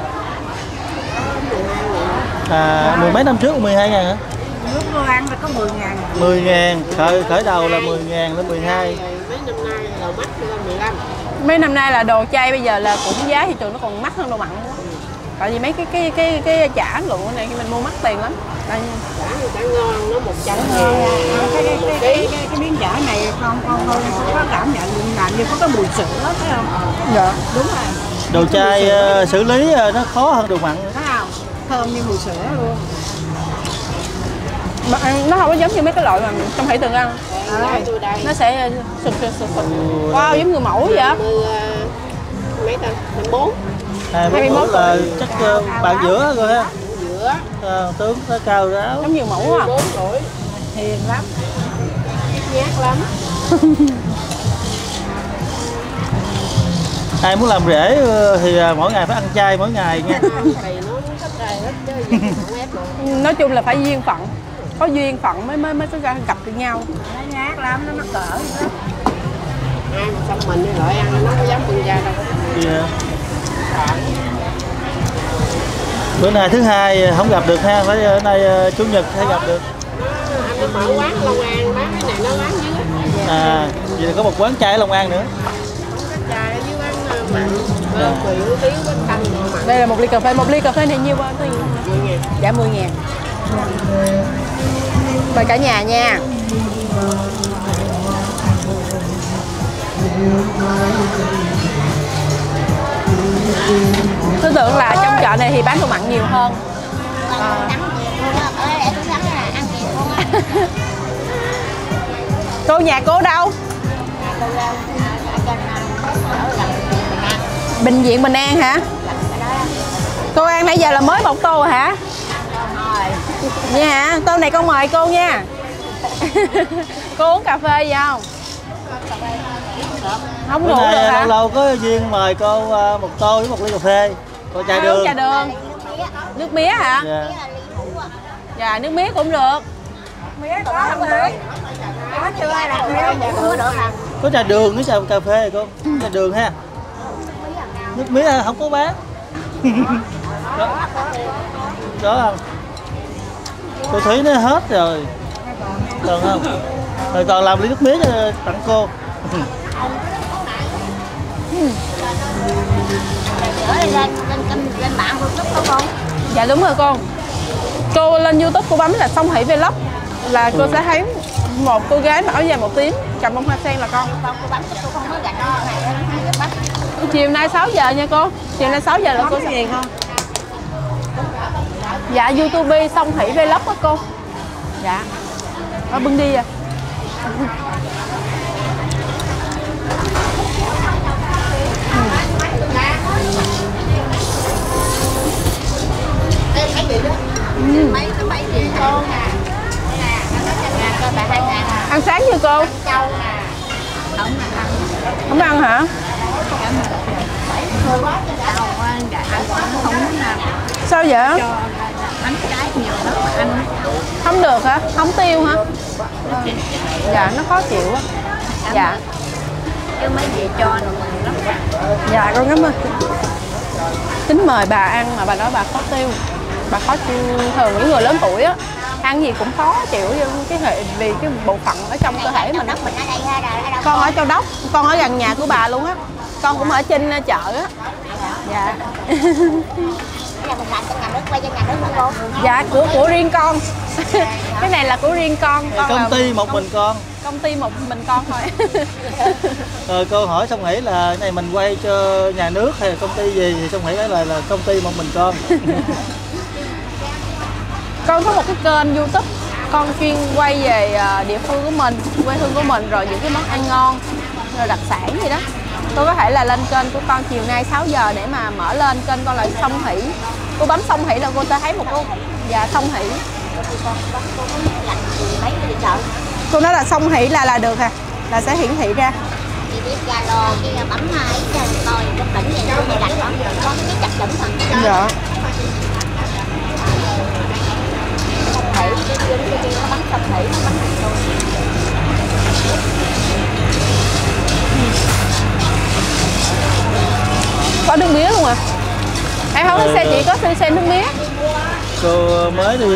À, mười mấy năm trước mười hai ngàn hả? Lúc cô ăn là có mười ngàn. mười ngàn, khởi, khởi đầu là mười ngàn đến mười hai. Mấy năm nay đầu mắt lên mười lăm. Mấy năm nay là đồ chay bây giờ là cũng giá thị trường nó còn mắc hơn đồ mặn nữa. Tại vì mấy cái cái cái cái chả lượng này khi mình mua mắc tiền lắm. Đây nha. Chả thì chả ngon, nó một trăm Cái ngàn cái cái một cái, ký. cái, cái miếng chả này không không không có cảm nhận làm như có cái mùi sữa phải không? Dạ. Đúng rồi. Đồ chai uh, xử lý uh, nó khó hơn đồ mặn. Thấy không? Thơm như mùi sữa luôn. Mà ăn nó không có giống như mấy cái loại mà trong thủy từng ăn. À, tôi đây. Nó sẽ sụp sụp sụp sụp. Wow, giống người mẫu vậy á. Mấy ta? hai mươi bốn. hai mươi mốt là chắc uh, bạn giữa rồi ha. Giữa. Uh, tướng nó cao ráo. Giống nhiều mẫu à. bốn tuổi. Hiền lắm. Nhát lắm. Ai muốn làm rễ thì mỗi ngày phải ăn chay mỗi ngày nha. Thì nó thích chay hết chứ không ép được. Nói chung là phải duyên phận. Có duyên phận mới mới mới có gặp được nhau. Nó nhát lắm, nó mắc cỡ vậy đó. Ai mà xong mình thì loại ăn nó có dám con trai đâu. Yeah. Bữa nay thứ hai không gặp được ha, phải bữa nay chủ nhật hay gặp được. Anh nó mở quán Long An, bán cái này nó bán dưới. À, vậy là có một quán chay ở Long An nữa. Có cái chai ở dưới bán bạn. Rượu tiếng bánh canh. Đây là một ly cà phê, một ly cà phê này nhiêu bao nhiêu? mười ngàn. Dạ mười ngàn. Mời cả nhà nha. Tôi tưởng là trong chợ này thì bán đồ mặn nhiều hơn. À. Cô nhà cô đâu? Bệnh viện Bình An hả? Cô ăn nãy giờ là mới một tô hả? Dạ hả? Tô này con mời cô nha. Cô uống cà phê gì không? Không đủ được hả? Lâu lâu có duyên mời cô một tô với một ly cà phê. Cô trà đường. Trà đường. Nước mía hả? Dạ. Dạ, nước mía cũng được. Mía có không được. Có chưa ai làm mía chưa được làm. Có trà đường với trà cà phê cô. Trà đường ha. Nước mía không có bán. Đó. Đó không? Cô Thúy nó hết rồi. Còn không? Rồi còn làm ly nước mía cho tặng cô. Lên lên lên mạng YouTube không con? Dạ đúng rồi cô. Cô lên YouTube cô bấm là Song Hỷ Vlog là cô sẽ thấy một cô gái mặc áo dài màu tím cầm bông hoa sen là con. Cô bấm cô không có gạch đó này nó giúp bấm. Chiều nay sáu giờ nha cô. Chiều nay sáu giờ là cô sẽ gì không? Dạ YouTube Song Hỷ Vlog đó cô. Dạ. Ở bưng đi à. Mấy cái mấy chị cô nè. Coi bà hai ngàn. Ăn sáng chưa cô? Châu nè. Không ăn. Không ăn hả? Sao vậy? Bánh trái nhiều lắm anh. Không được hả? Không tiêu hả? Dạ nó khó chịu quá. Dạ. Chứ mấy chị cho nó lắm. Dạ con cảm ơn. Tính mời bà ăn mà bà nói bà khó tiêu. Bà khó chịu, thường những người lớn tuổi á ăn gì cũng khó chịu cái hệ vì cái bộ phận ở trong cơ thể mình. Mình ở đây ha, ở Con ở Châu Đốc, con ở gần nhà của bà luôn á. Con cũng ở trên chợ á. Dạ. Dạ của của riêng con. Cái này là của riêng con. Con công là ty một mình con. Công ty một mình con thôi. Rồi cô hỏi Song Hỷ là cái này mình quay cho nhà nước hay là công ty gì thì Song Hỷ nói là là công ty một mình con. Con có một cái kênh YouTube con chuyên quay về địa phương của mình, quê hương của mình rồi những cái món ăn ngon rồi đặc sản gì đó. Cô có thể là lên kênh của con chiều nay sáu giờ để mà mở lên kênh con là Song Hỷ. Cô bấm Song Hỷ là cô sẽ thấy một cô dạ Song Hỷ. Cô nói là Song Hỷ là là được à, là sẽ hiển thị ra. Chị biết Zalo kia bấm hai cái coi cái tỉnh vậy nó gạch đó, có cái chặt chỉnh thôi. Dạ. Song Hỷ cái kia cái kia nó bấm Song Hỷ nó bấm thôi. Có nước mía luôn à? Em không có xe chị có xe, xe nước mía. Cô mới đi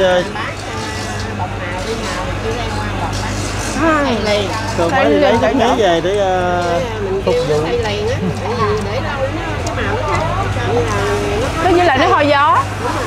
À. Cô mới đi lấy nước mía về để uh, phục vụ. Cứ như là nó hôi gió.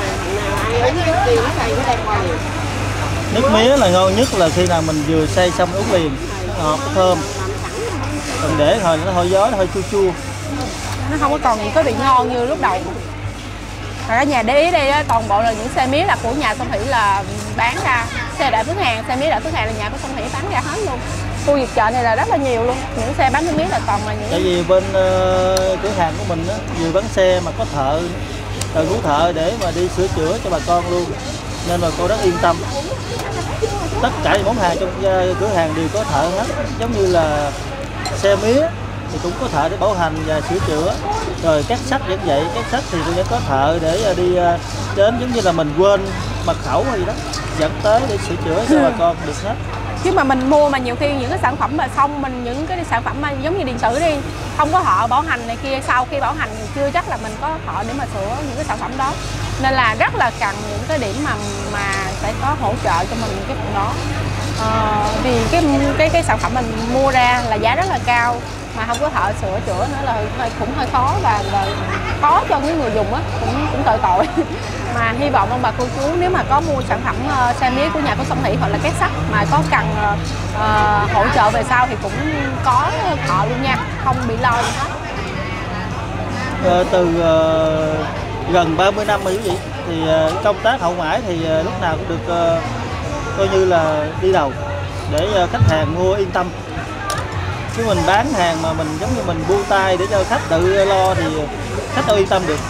Nước mía là ngon nhất là khi nào mình vừa xay xong uống liền, ngọt thơm. Còn để hồi nó hôi gió nó hơi chua chua. Nó không có còn những cái vị ngon như lúc đầu. Và cả nhà để ý đây đó, toàn bộ là những xe mía là của nhà Song Hỷ là bán ra. Xe Đại Phước Hàn, xe mía Đại Phước Hàn là nhà của Song Hỷ bán ra hết luôn. Khu vực chợ này là rất là nhiều luôn. Những xe bán nước mía là toàn là những. Tại vì bên uh, cửa hàng của mình á, vừa bán xe mà có thợ, thợ cứu thợ để mà đi sửa chữa cho bà con luôn. Nên là cô rất yên tâm. Tất cả những món hàng trong uh, cửa hàng đều có thợ hết. Giống như là xe mía thì cũng có thợ để bảo hành và sửa chữa. Rồi các sách vẫn vậy, các sách thì cũng vẫn có thợ để đi uh, đến giống như là mình quên mật khẩu hay gì đó dẫn tới để sửa chữa cho bà con được hết. Chứ mà mình mua mà nhiều khi những cái sản phẩm mà xong mình những cái sản phẩm mà giống như điện tử đi không có họ bảo hành này kia, sau khi bảo hành chưa chắc là mình có họ để mà sửa những cái sản phẩm đó, nên là rất là cần những cái điểm mà mà sẽ có hỗ trợ cho mình cái phần đó. Ờ, vì cái cái cái sản phẩm mình mua ra là giá rất là cao mà không có thợ sửa chữa nữa là hơi, cũng hơi khó và, và khó cho những người dùng á, cũng cũng tội tội. Mà hy vọng ông bà cô chú nếu mà có mua sản phẩm uh, xe mía của nhà của Xuân Thị hoặc là két sắt mà có cần uh, hỗ trợ về sau thì cũng có thợ luôn nha, không bị lo gì hết. Ờ, từ uh, gần ba mươi năm rồi quý vị thì uh, công tác hậu mãi thì uh, lúc nào cũng được uh, coi như là đi đầu để uh, khách hàng mua yên tâm. Chứ mình bán hàng mà mình giống như mình buông tay để cho khách tự lo thì khách đâu yên tâm được.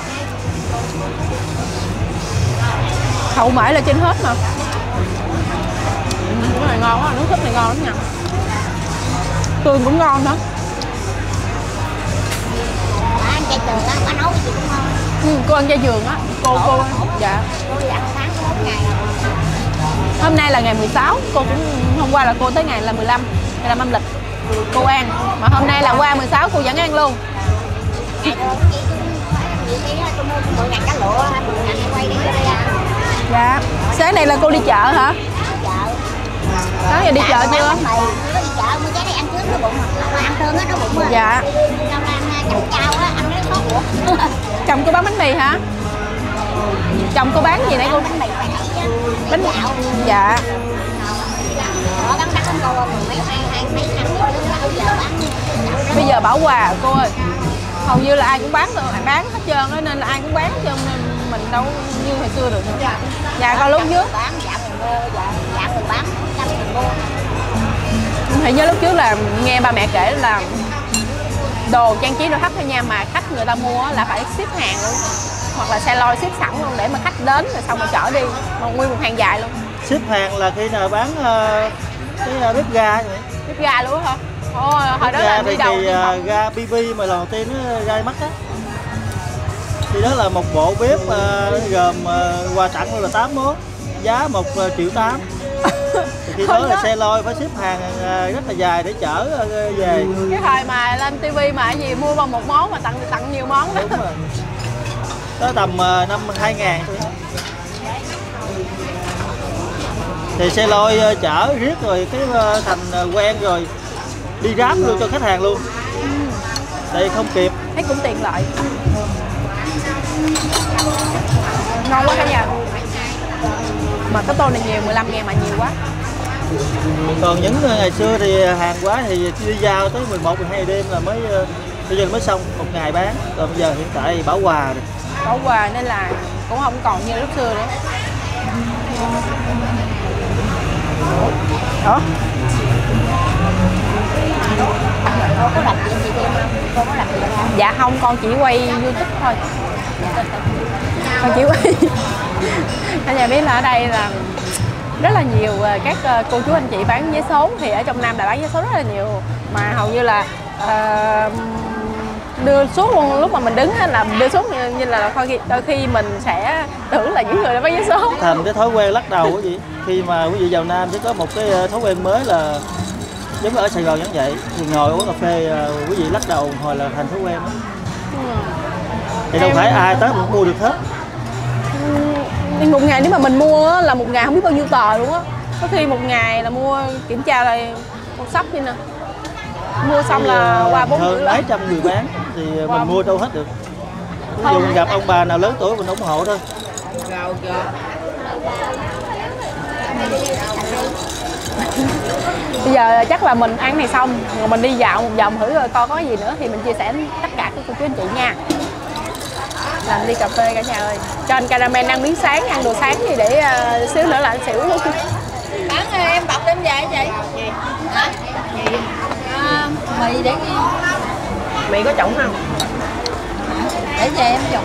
Hậu mãi là trên hết mà. Cái này ngon quá, nước súp này ngon lắm nha. Tương cũng ngon đó. Ăn chay trường á, bà nấu gì cũng ngon. Ừ, cô ăn chay trường á, cô cô dạ. Cô đi ăn tháng có bốn ngày. Hôm nay là ngày mười sáu, cô cũng hôm qua là cô tới ngày là mười lăm, ngày là âm lịch. Cô ăn, mà hôm nay là qua mười sáu cô vẫn ăn luôn. Ngày đó chị chị chị tôi mua mười ngàn cá lụa, mười ngàn quay đi cho đây ăn. Dạ. Sáng nay là cô đi chợ hả? Chợ. Sáng giờ đi chợ chưa? Bánh mì, đi chợ mua cái này ăn trước nó bụng, mà ăn thương á nó bụng rồi. Dạ. Xong ăn chồng chao á, ăn nó khó bụng. Chồng cô bán bánh mì hả? Chồng cô bán gì nãy cô? Bánh mì phải nãy chứ. Bánh gạo. Dạ. Đó bán đắt lắm cô ơi, mấy hai hai mấy năm bây giờ bán. Bây giờ bảo quà cô ơi. Hầu như là ai cũng bán được, bán hết trơn đó nên là ai cũng bán hết trơn nên mình đâu như hồi xưa được. Dạ, dạ con lúc trước bán dạo mình mua, dạ dạo mình bán trăm mình mua. Thì nhớ lúc trước là nghe ba mẹ kể là đồ trang trí nội thất thôi nha, mà khách người ta mua là phải ship hàng luôn, hoặc là xe lôi ship sẵn luôn để mà khách đến rồi xong rồi chở đi, mà nguyên một hàng dài luôn. Ship hàng là khi nào bán uh, cái uh, bếp ga vậy? Bếp ga luôn hả? Ồ, hồi đó Ga là thì đi đầu thì, uh, ga bê bê mà lần đầu tiên nó ra mắt á. Thì đó là một bộ bếp uh, gồm uh, quà tặng là tám món, giá một triệu tám. Thì khi đó là xe lôi phải ship hàng uh, rất là dài để chở uh, về. Cái thời mà lên tivi mà cái gì mua bằng một món mà tặng tặng nhiều món đó. Đúng rồi. Tới tầm uh, năm hai ngàn thôi. Thì xe lôi uh, chở riết rồi cái uh, thành uh, quen rồi, đi ráp luôn cho khách hàng luôn. Ừ. Đây không kịp. Thấy cũng tiện lợi. Ngon quá cả nhà. Mà cái tô này nhiều, mười lăm ngàn mà nhiều quá. Còn những ngày xưa thì hàng quá thì đi giao tới mười một, mười hai đêm là mới bây giờ mới xong một ngày bán. Còn bây giờ hiện tại thì bảo quà rồi. Bảo quà nên là cũng không còn như lúc xưa nữa. Đó. Cô có làm chuyện gì thêm không? Cô có làm gì không? Dạ không, con chỉ quay YouTube thôi. Con chỉ quay. Cả nhà biết là ở đây là rất là nhiều các cô chú anh chị bán vé số, thì ở trong Nam đã bán vé số rất là nhiều, mà hầu như là uh, đưa suốt luôn. Lúc mà mình đứng là đưa suốt như, như là đôi khi, đôi khi mình sẽ tưởng là những người đã bán vé số. Thành cái thói quen lắc đầu quý vị. Khi mà quý vị vào Nam sẽ có một cái thói quen mới là giống như ở Sài Gòn giống vậy, thì ngồi uống cà phê quý vị lắc đầu hồi là thành thói quen đó. Ừ. Thì đâu phải ai tới cũng mua được hết. Ừ, một ngày nếu mà mình mua là một ngày không biết bao nhiêu tờ luôn á. Có khi một ngày là mua kiểm tra là một sắp đi nè. Mua xong là qua bốn hơn mấy trăm người bán thì wow. Mình mua đâu hết được. Ví dụ mình gặp ông bà nào lớn tuổi mình ủng hộ thôi. Rau chưa? Bây giờ chắc là mình ăn này xong rồi mình đi dạo một vòng thử rồi coi có gì nữa thì mình chia sẻ tất cả các cô chú anh chị nha. Làm ly cà phê cả nhà ơi. Cho anh Caramel ăn miếng sáng, ăn đồ sáng đi để uh, xíu nữa là anh xỉu luôn. Bán em bọc đem về vậy? Hả? À, mì để ghi. Mì có trụng không? Để về em trụng.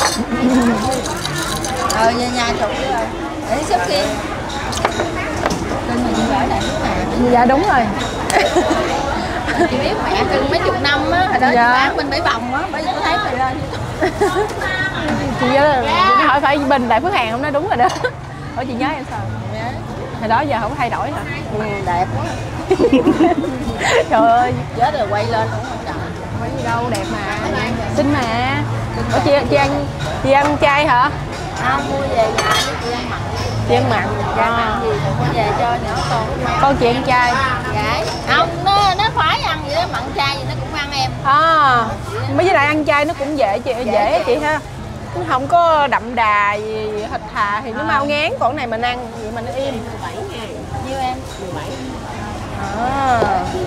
Ờ về nhà trụng rồi. Để xếp kia. Cưng mình gửi lại nước nè. Dạ đúng rồi. Chị biết mẹ cưng mấy chục năm á, hồi đó dạ. Chị bán bên Bãi Bồng á, bây giờ có thấy mày lên. Chị nhớ chị hỏi phải Bình Đại Phước Hàng không? Nói đúng rồi đó. Hỏi chị nhớ em sao? Dạ. Hồi đó giờ không thay đổi hả? Ừ, đẹp quá. Trời ơi, chết rồi quay lên cũng không trời. Quay gì đâu, đẹp mà. Xinh mà. Ủa chị, chị ăn chị ăn chay hả? Không, mua về nhà chị ăn mặn. Chị ăn mặn. Dạ mặn gì rồi mua về cho nhỏ con. Con chị ăn chay. Dạ. Không, nó nó phải ăn vậy đó, mặn chay gì nó cũng ăn À, với lại ăn chay nó cũng dễ chị, dễ á chị ha. Nó không có đậm đà gì thịt thà thì nó mau ngán, còn này mình ăn vậy mà nó im. mười bảy ngàn. Nhiêu em? mười bảy. À.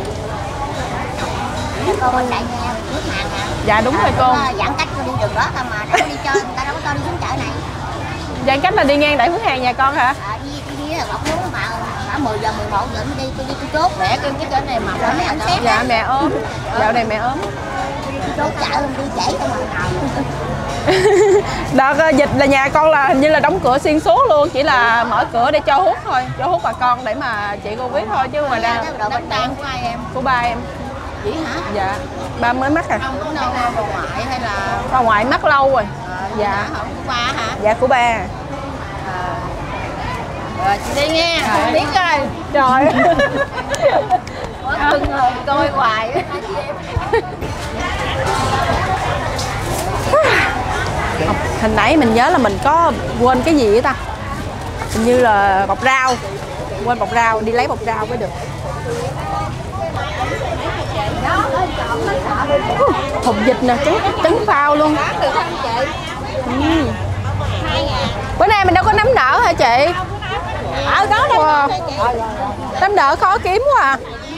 Cô bên đại nghe nước hàng hả? Dạ đúng rồi cô. Giãn cách đi đường đó thôi mà đâu có đi chơi, người ta đâu có cho đi xuống chợ này. Giãn cách là đi ngang đại hướng hàng nhà con hả? À, đi đi đi là bọc lúa mà đã mười giờ mười một giờ mới đi, tôi đi tôi chốt mẹ kêu cái trên này mà phải mấy anh xếp. Dạ mẹ ốm. Dạo này mẹ ốm. Chốt chợ luôn đi trễ không nào. Đợt dịch là nhà con là hình như là đóng cửa xuyên suốt luôn, chỉ là mở cửa để cho hút thôi, cho hút bà con để mà chị Covid thôi chứ ngoài ra. Độ bệnh đang của ai em? Của ba em. Vậy hả? Dạ. Ba mới mắc à? Ông cũng đâu bà ngoại hay là Bà ngoại mắc lâu rồi. à, Dạ. không của ba hả? Dạ của ba. Rồi chị đi nghe, không biết coi. Trời. Có cưng rồi coi hoài. Hình nãy mình nhớ là mình có quên cái gì vậy ta? Hình như là bọc rau. Quên bọc rau, đi lấy bọc rau mới được. Thùng vịt nè, trứng, trứng phao luôn. Ừ. Bữa nay mình đâu có nấm nở hả chị? Ở đó đâu. Nấm nở khó kiếm quá à.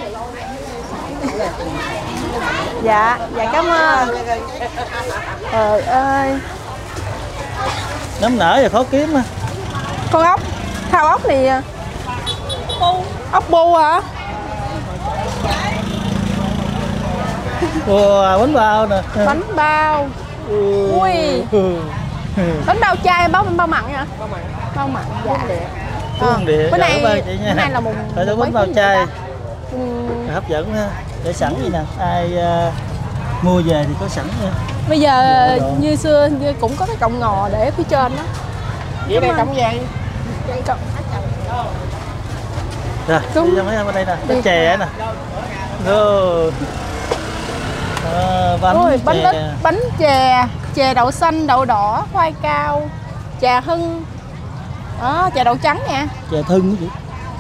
Dạ, dạ cảm ơn. Trời ơi. Nấm nở thì khó kiếm mà. Con ốc, thao ốc này. Ốc bu hả? Wow, bánh bao nè. Bánh bao. Ui. Bánh bao chai bao bao mặn hả? Bao mặn. Bao mặn dạ. À, địa. Bữa nay chị nha. bữa nay là mùng Phải bánh bao chai. Ừ. Hấp dẫn ha. Để sẵn gì nè. Ai uh, mua về thì có sẵn nha. Bây giờ Đồ. Như xưa như cũng có cái cọng ngò để phía trên đó. Vậy đây cọng gì? Cọng. Rồi, đi ra mấy em ở đây nè. Bánh chè nè. Rồi. À, bánh Ôi, bánh chè. ít, bánh chè, chè đậu xanh, đậu đỏ, khoai cao, chè hưng, đó, chè đậu trắng nè, chè thưng gì,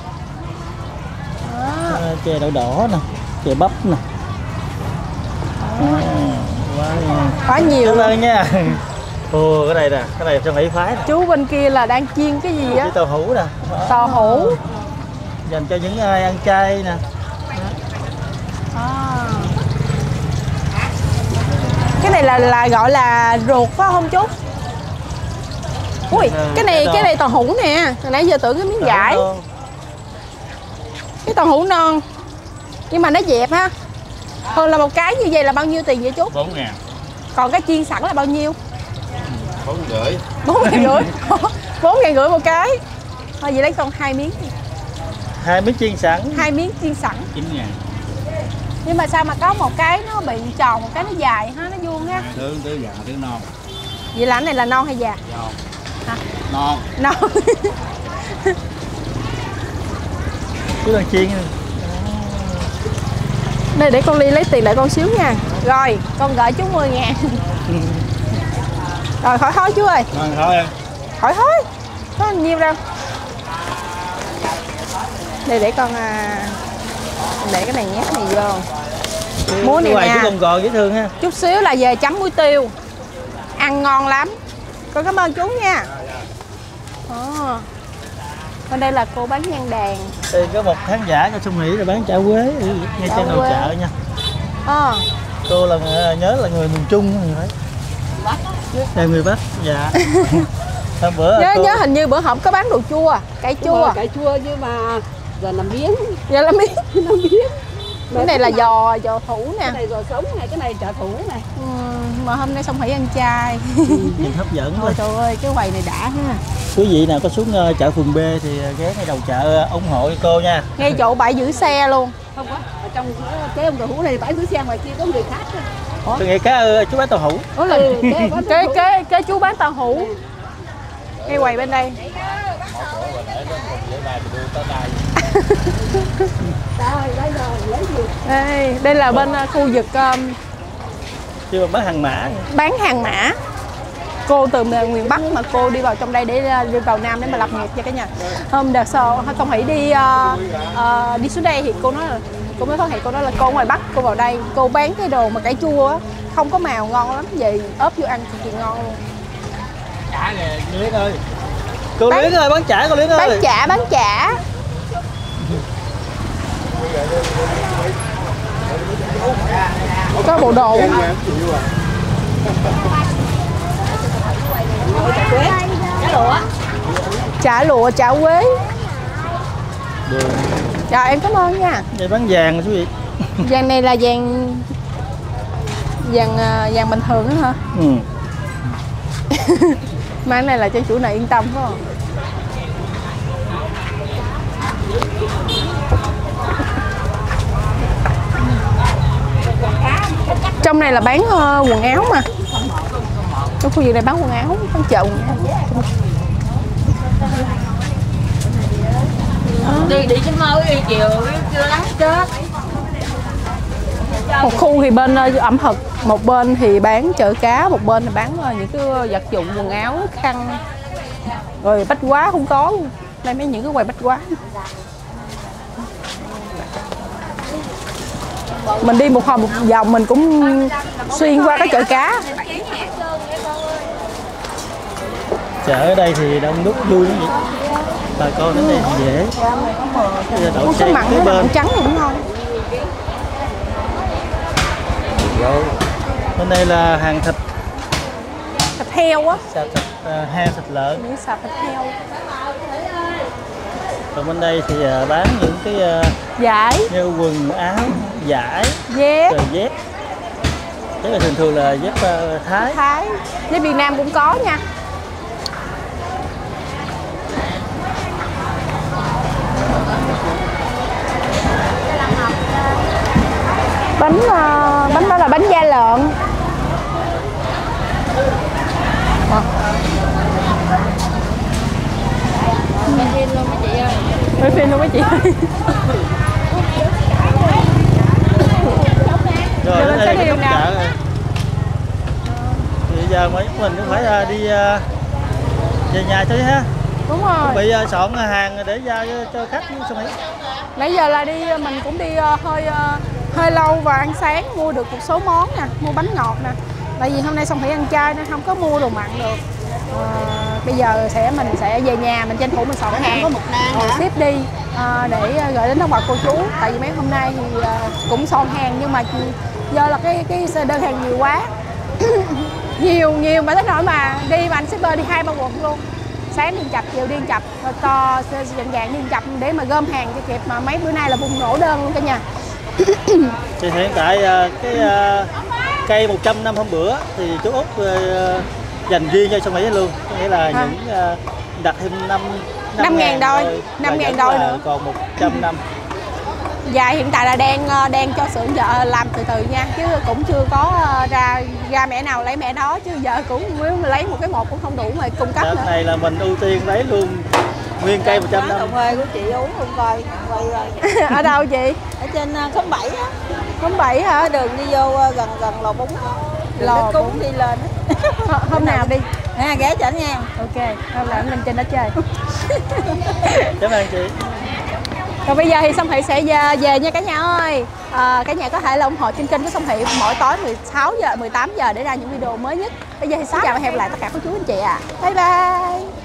à, chè đậu đỏ nè, chè bắp nè, à, quá, quá nhiều cảm luôn ơn nha. Ồ, cái này nè, cái này trong Mỹ phái nè. Chú bên kia là đang chiên cái gì á? Cái tàu hũ nè. Tàu hũ. Dành cho những ai ăn chay nè. À. Cái này là là gọi là ruột phải không chú? Ui, ừ, cái này cái cái này tàu hũ nè, hồi nãy giờ tưởng cái miếng vải. Cái tàu hũ non. Nhưng mà nó dẹp ha. Hơn là một cái như vậy là bao nhiêu tiền vậy chú? bốn ngàn. Còn cái chiên sẵn là bao nhiêu? bốn rưỡi. bốn ngàn rưỡi. bốn ngàn rưỡi một cái. Thôi vậy lấy con hai miếng. Hai miếng chiên sẵn. Hai miếng chiên sẵn. chín ngàn. Nhưng mà sao mà có một cái nó bị tròn, một cái nó dài ha, nó vuông ha. Thứ thứ già thứ non. Vậy là cái này là non hay già? Non. Hả? Non. Non. Chú đang chiên. Đây để con Ly lấy tiền lại con xíu nha. Rồi, con gửi chú mười ngàn. Rồi khỏi hối chú ơi. Ngon thôi em. Khỏi hối. Có bao nhiêu đâu. Đây để con à, để cái này nhét này vô. Muối này nè. nè. Chú còn gòn dễ thương ha. Chút xíu là về chấm muối tiêu. Ăn ngon lắm. Con cảm ơn chú nha. Ồ. Bên đây là cô bán nhang đàn. Đây có một khán giả cho Xuân Mỹ là bán chả quế ngay trên đầu chợ nha. À. Cô là nhớ là người miền Trung thì phải. Là người Bắc. Dạ. Bữa nhớ cô... nhớ hình như bữa hổm có bán đồ chua, cải chua. Cải chua chứ mà giờ làm miếng. Giờ làm miếng. Làm miếng. Cái này là giò giò thủ nè. Cái này giò sống này, cái này chả thủ này. Ừ, mà hôm nay xong hãy ăn chay. Nhìn hấp dẫn Ôi thôi. trời ơi, cái quầy này đã ha. Quý vị nào có xuống uh, chợ phường B thì ghé ngay đầu chợ uh, ủng hộ cho cô nha. Ngay chỗ bãi giữ xe luôn. Không có, ở trong cái ông tàu hũ này bãi giữ xe ngoài kia có người khác. Tôi nghĩ cá uh, chú bán tàu hũ. Ủa là Ừ, cái cái cái chú bán tàu hũ. Ngay quầy bên đây. Đây, đây là bên uh, khu vực um, Chứ mà bán hàng mã. bán hàng mã. Cô từ miền Bắc mà cô đi vào trong đây để đi vào Nam để mà lập nghiệp cho cả nhà. Hôm đợt sau Phong Thủy đi uh, uh, đi xuống đây thì cô nói là cô mới phát hiện, cô nói là cô ngoài Bắc cô vào đây cô bán cái đồ mà cải chua á, không có màu ngon lắm, vậy ốp vô ăn cực kỳ ngon luôn. Chả nè Luyến ơi, cô Bán- Luyến ơi, bán chả cô Luyến ơi. Bán chả, bán chả. Có bộ đồ chả lụa, chả quế. Đường. Rồi em cảm ơn nha. Vậy bán vàng chú vị. Vàng này là vàng vàng à, vàng bình thường đó hả? Ừ. Mà cái này là cho chủ này yên tâm phải không? Trong này là bán uh, quần áo mà. Trong khu vực này bán quần áo, bán chợ quần áo. Đi đi chứ mơ đi chiều chưa lắng chết. Một khu thì bên uh, ẩm thực, một bên thì bán chợ cá, một bên thì bán uh, những cái vật dụng quần áo, khăn, rồi bách hóa không có luôn. Đây mấy những cái quầy bách hóa. Mình đi một hồi một vòng mình cũng xuyên qua cái chợ cá. Chợ ở đây thì đông đúc vui lắm vậy. Bà con đến đây thì dễ. Bây giờ đậu Ủa, xe cái mặn kế nó bên. mặn trắng cũng ngon. Bên đây là hàng thịt, Thịt heo á, xào thịt uh, heo, thịt lợn. những sạp thịt heo. Còn bên đây thì uh, bán những cái uh, Vải, như quần áo, vải, dép, rồi dép. Thế là thường thường là dép uh, Thái. Thái, dép Việt Nam cũng có nha. Bánh uh, bánh đó là bánh da lợn. À. Quay phim luôn mấy chị ơi. Quay phim luôn mấy chị ơi. Rồi Giờ đến lên đây sẽ là đi cái nào? chợ rồi. Thì giờ mấy mình cũng phải uh, đi uh, về nhà thôi ha. Đúng rồi. Bị uh, soạn hàng để giao cho, cho khách với sao nghĩ. Nãy giờ là đi mình cũng đi uh, hơi uh, hơi lâu và ăn sáng mua được một số món nè, mua bánh ngọt nè. Tại vì hôm nay Phong Thủy ăn chay nên không có mua đồ mặn được. À, bây giờ sẽ mình sẽ về nhà mình tranh thủ mình soạn hàng Có một nang rồi hả? ship đi à, để gửi đến ông bà cô chú. Tại vì mấy hôm nay thì à, cũng soạn hàng nhưng mà do là cái cái đơn hàng nhiều quá. nhiều nhiều mà tới nỗi mà đi mà anh shipper đi hai ba quận luôn. Sáng đi chập, chiều đi chập, rồi to dần dàng đi chập để mà gom hàng cho kịp, mà mấy bữa nay là bùng nổ đơn luôn cả nhà. Thì hiện tại uh, cái uh, cây một trăm năm hôm bữa thì chú Út uh, dành riêng cho Sông Mỹ luôn, có nghĩa là À. những uh, đặt thêm năm năm ngàn đôi, năm ngàn đôi nữa. Còn một trăm năm. Dạ hiện tại là đang đang cho xưởng vợ làm từ từ nha, chứ cũng chưa có ra ra mẹ nào lấy mẹ đó, chứ giờ cũng mới lấy một cái một cũng không đủ mà cung cấp Đợt nữa. này là mình ưu tiên lấy luôn nguyên cây một trăm năm. Cà phê của chị uống luôn coi. Quay rồi. Ở đâu chị? Ở trên uh, khóm bảy á. Khóm bảy hả? Cái đường đi vô uh, gần gần lò bún á. Đường Lò Đất Cúng Bún. đi lên á. Hôm nào đi? Nè ghé cho anh nha. Ok, hôm nào mình trên đó chơi. Cảm ơn chị. Rồi bây giờ thì Song Thị sẽ về, về nha cả nhà ơi. À, cả nhà có thể là ủng hộ trên kênh của Song Thị mỗi tối mười sáu giờ, mười tám giờ để ra những video mới nhất. Bây giờ thì xin chào và hẹn gặp lại tất cả các chú anh chị ạ. À. Bye bye.